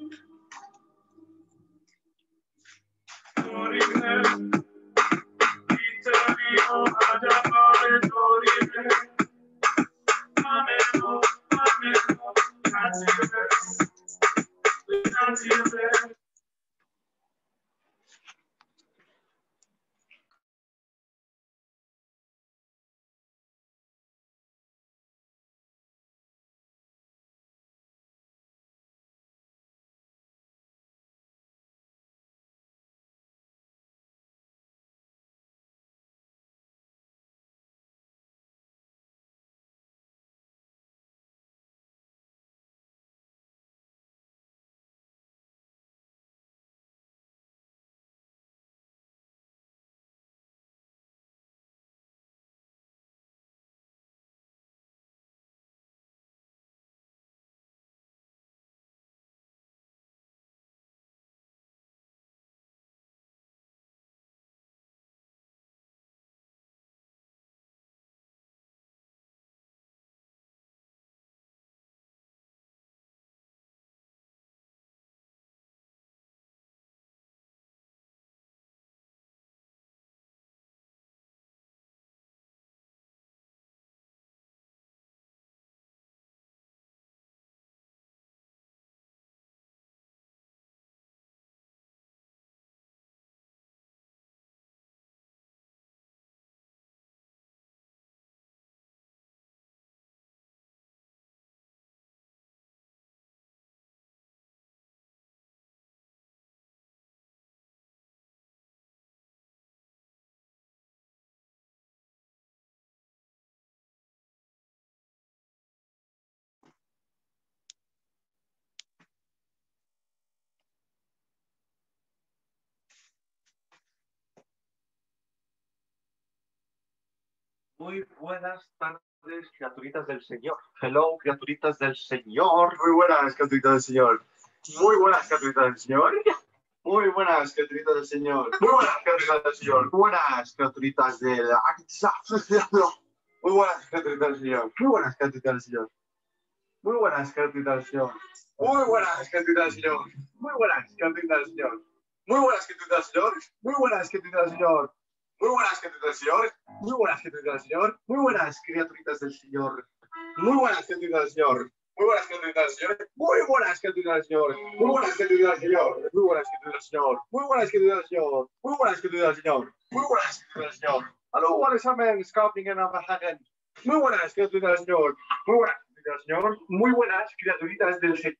S18: Muy buenas tardes, criaturitas del Señor. Hello, criaturitas del Señor. Muy buenas, criaturitas del Señor. Muy buenas, criaturitas del Señor. Muy buenas, criaturitas del Señor. Muy buenas, criaturitas del Señor. Muy buenas, criaturitas del Muy buenas, criaturitas del Señor. Muy buenas, criaturitas del Señor. Muy buenas, criaturitas del Señor. Muy buenas, criaturitas del Señor. Muy buenas, criaturitas del Señor. Muy buenas, criaturitas del Señor. Muy buenas, criaturitas del Señor. Muy buenas, criaturitas del Señor. Muy buenas, criaturitas del Señor. Muy buenas, criaturitas del Señor. Muy buenas, criaturitas del Señor. Muy buenas, criaturitas del Señor. Muy buenas, criaturitas del Señor. Muy buenas, criaturitas del Señor. Muy buenas, criaturitas del Señor. Muy buenas, criaturitas del Señor. Muy buenas, criaturitas del Señor. Muy buenas, criaturitas del Señor. Hallo, what is happening? Scouting en Abajagen. Muy buenas, criaturitas del Señor. Muy buenas, criaturitas del Señor. Muy buenas, criaturitas del Señor.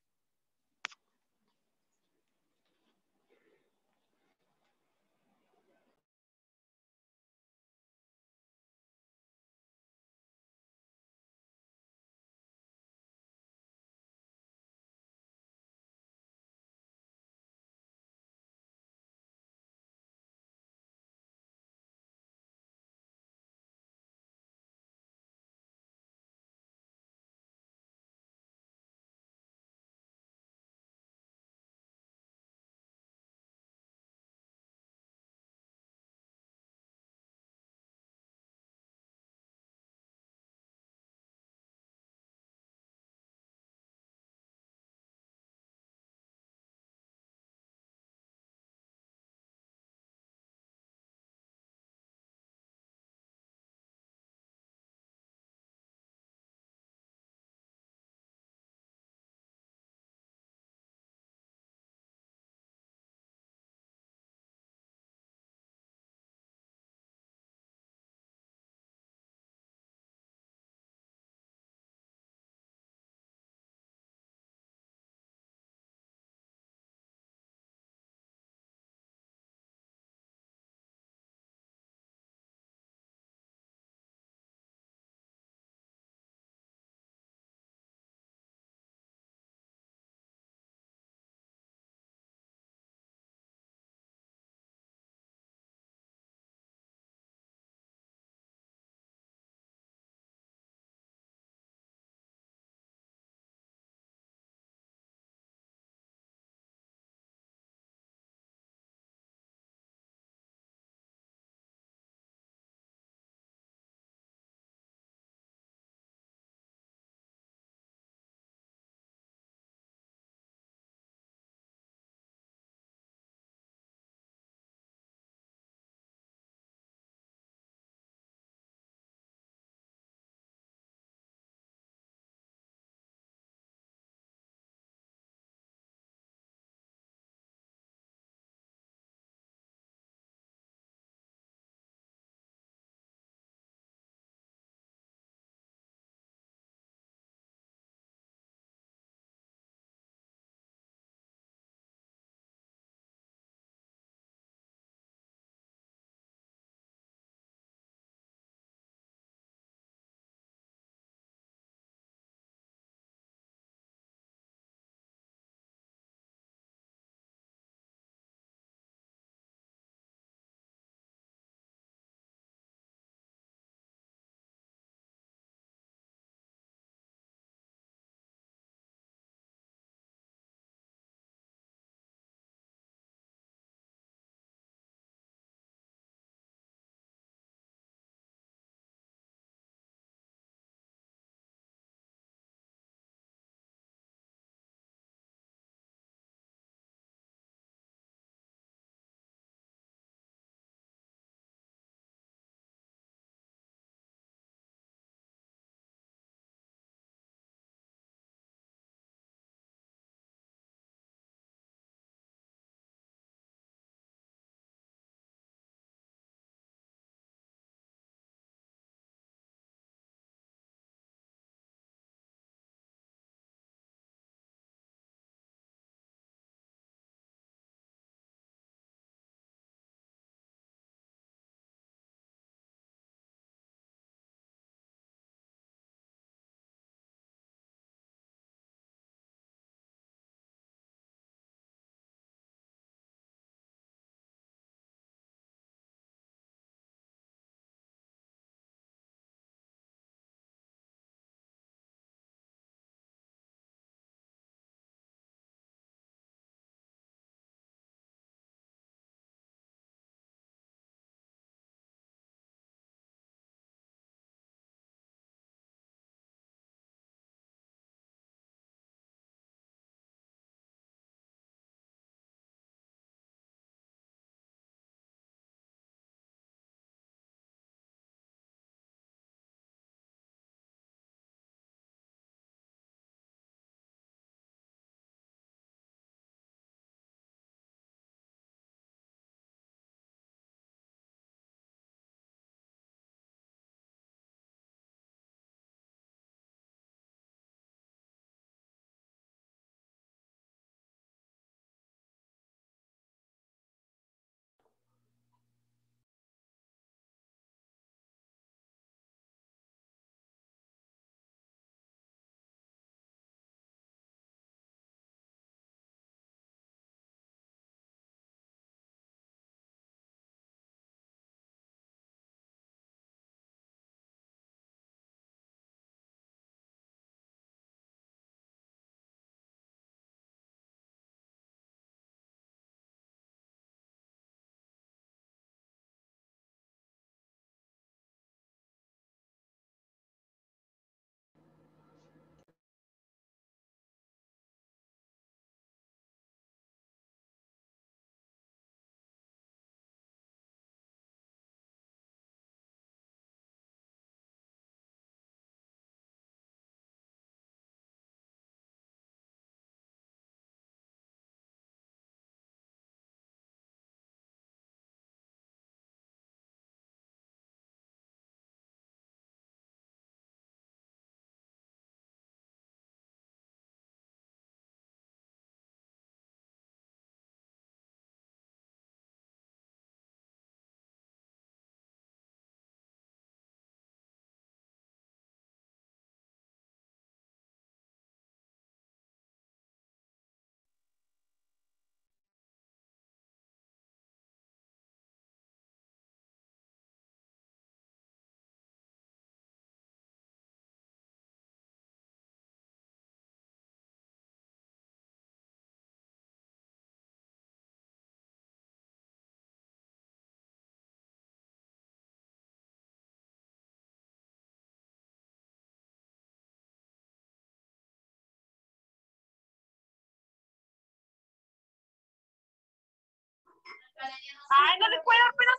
S19: Ay, no le puedo dar pena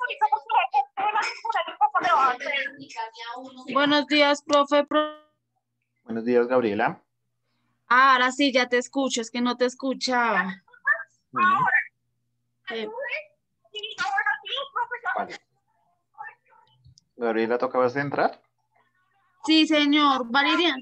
S19: porque Buenos días, profe.
S3: Buenos días, Gabriela.
S19: Ahora sí, ya te escucho, es que no te escuchaba.
S3: Vale. Gabriela, ¿tú acabas de entrar?
S19: Sí, señor. Valeria.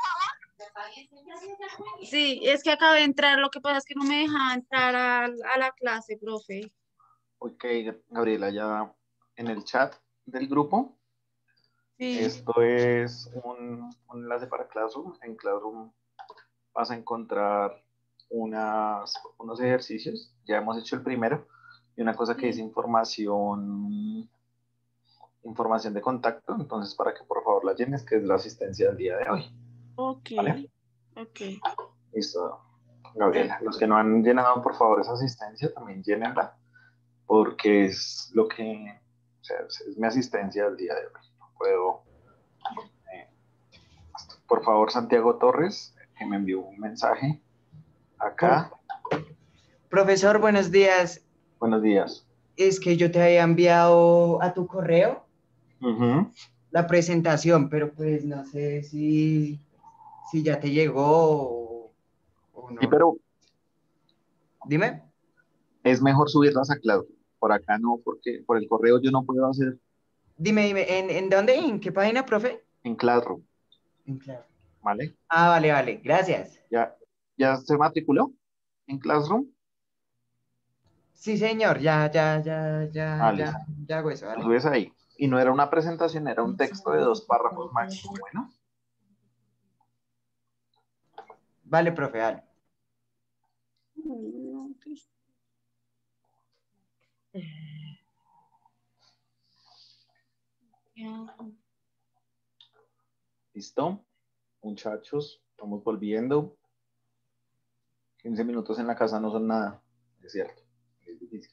S19: Sí, es que acabé de entrar, lo que pasa es que no me dejaba entrar a la clase, profe.
S3: Ok, Gabriela, ya en el chat del grupo.
S19: Sí.
S3: Esto es un enlace para Classroom. En Classroom vas a encontrar unos ejercicios. Ya hemos hecho el primero. Y una cosa que dice información de contacto. Entonces, para que por favor la llenes, que es la asistencia del día de hoy.
S19: Ok.
S3: ¿Vale?
S19: Ok.
S3: Listo, Gabriela. Los que no han llenado, por favor, esa asistencia, también llénenla. Porque es lo que, o sea, es mi asistencia del día de hoy. No puedo. Por favor, Santiago Torres, que me envió un mensaje acá.
S20: Profesor, buenos días.
S3: Buenos días.
S20: Es que yo te había enviado a tu correo
S3: Ujú.
S20: la presentación, pero pues no sé si ya te llegó o no.
S3: Sí, pero
S20: Dime.
S3: es mejor subirlas a Cloud. Por acá no, porque por el correo yo no puedo hacer
S20: Dime, ¿en dónde? ¿En qué página, profe?
S3: en Classroom,
S20: En Claro.
S3: ¿vale?
S20: Ah, vale, gracias.
S3: ¿Ya se matriculó en Classroom?
S20: Sí, señor, ya
S3: Listo.
S20: hago eso,
S3: Lo
S20: ¿vale?
S3: subes ahí. Y no era una presentación, era un texto de 2 párrafos máximo. Bueno.
S20: Vale, profe, vale.
S3: ¿Listo? Muchachos, estamos volviendo. 15 minutos en la casa no son nada, es cierto. Es difícil.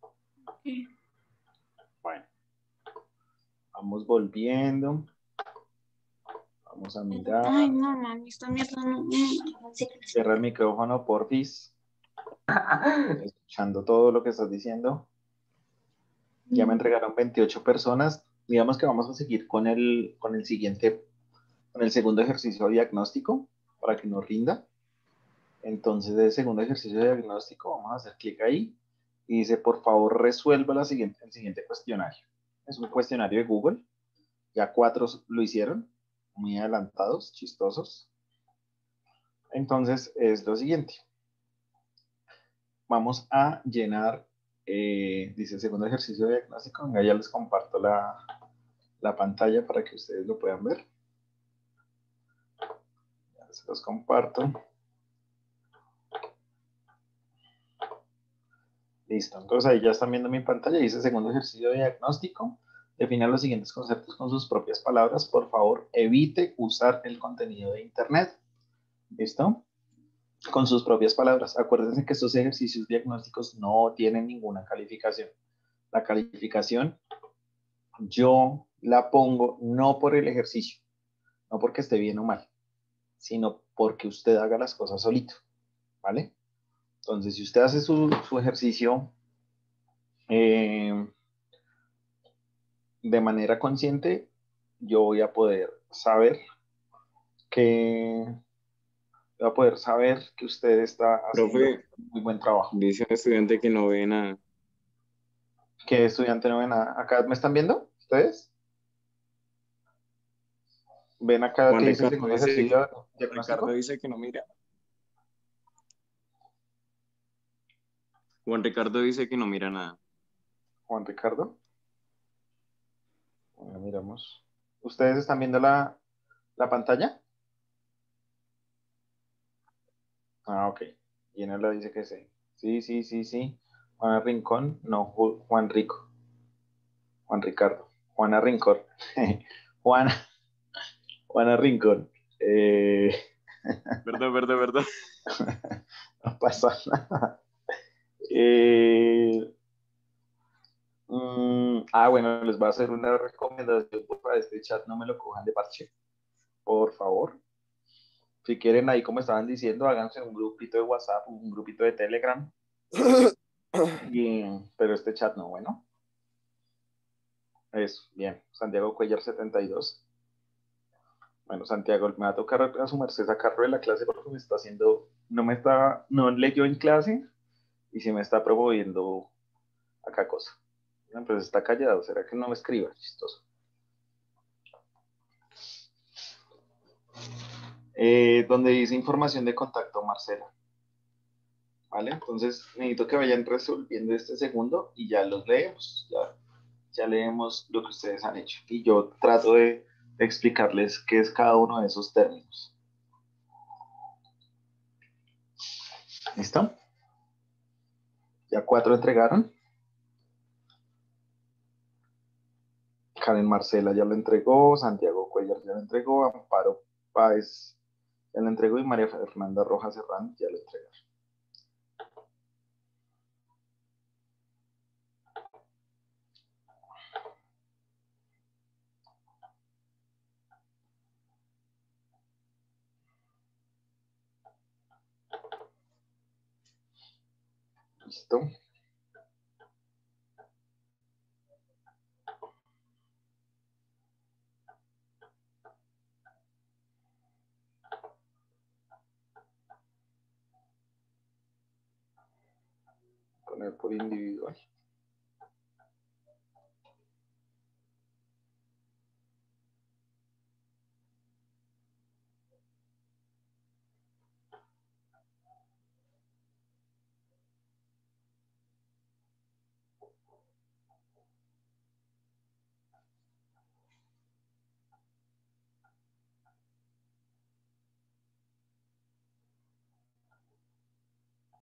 S3: Bueno, vamos volviendo. Vamos a mirar.
S19: Ay, no, mami, esta mierda no.
S3: Cierra el micrófono, porfis. Escuchando todo lo que estás diciendo. Ya me entregaron 28 personas. Digamos que vamos a seguir con el segundo ejercicio diagnóstico para que nos rinda. Entonces, el segundo ejercicio diagnóstico, vamos a hacer clic ahí y dice, por favor, resuelva el siguiente cuestionario. Es un cuestionario de Google. Ya 4 lo hicieron, muy adelantados, chistosos. Entonces, es lo siguiente. Vamos a llenar, dice el segundo ejercicio diagnóstico. Venga, ya les comparto la pantalla para que ustedes lo puedan ver. Ya se los comparto. Listo, entonces ahí ya están viendo mi pantalla. Dice segundo ejercicio diagnóstico. Defina los siguientes conceptos con sus propias palabras. Por favor, evite usar el contenido de Internet. ¿Listo? Con sus propias palabras. Acuérdense que estos ejercicios diagnósticos no tienen ninguna calificación. La calificación yo la pongo no por el ejercicio, no porque esté bien o mal, sino porque usted haga las cosas solito. ¿Vale? Entonces, si usted hace su ejercicio de manera consciente, yo voy a poder saber que usted está haciendo
S7: Profe,
S3: muy buen trabajo.
S7: dice un estudiante que no ve nada.
S3: ¿Qué estudiante no ve nada? ¿Acá me están viendo ustedes? ¿Ven acá
S7: Juan
S3: que dice
S7: Ricardo
S3: segundo
S7: dice
S3: ejercicio diagnóstico?
S7: Ricardo dice que no mira. Juan Ricardo dice que no mira nada.
S3: Juan Ricardo. Bueno, miramos. ¿Ustedes están viendo la pantalla? Ah, ok. Y en él lo dice que sí. Sí. Juana Rincón, no, Juan Rico. Juan Ricardo. Juana Rincón. Juana Rincón.
S7: Verdad.
S3: No pasa nada. Bueno, les voy a hacer una recomendación para este chat, no me lo cojan de parche, por favor. Si quieren, ahí como estaban diciendo, háganse un grupito de WhatsApp, un grupito de Telegram, Pero este chat no, bueno. Eso, bien. Santiago Cuellar 72. Bueno, Santiago, me va a tocar a su merced sacarlo de la clase porque me está haciendo, no leyó en clase y sí me está promoviendo acá cosa. Pues está callado, ¿será que no me escriba? Chistoso. Donde dice información de contacto, Marcela. ¿Vale? Entonces necesito que vayan resolviendo este segundo y ya los leemos. Ya leemos lo que ustedes han hecho. Y yo trato de explicarles qué es cada uno de esos términos. ¿Listo? Ya 4 entregaron. Karen Marcela ya lo entregó, Santiago Cuellar ya lo entregó, Amparo Páez ya lo entregó y María Fernanda Rojas Serrán ya lo entregó. ¿Listo? Poner por individual.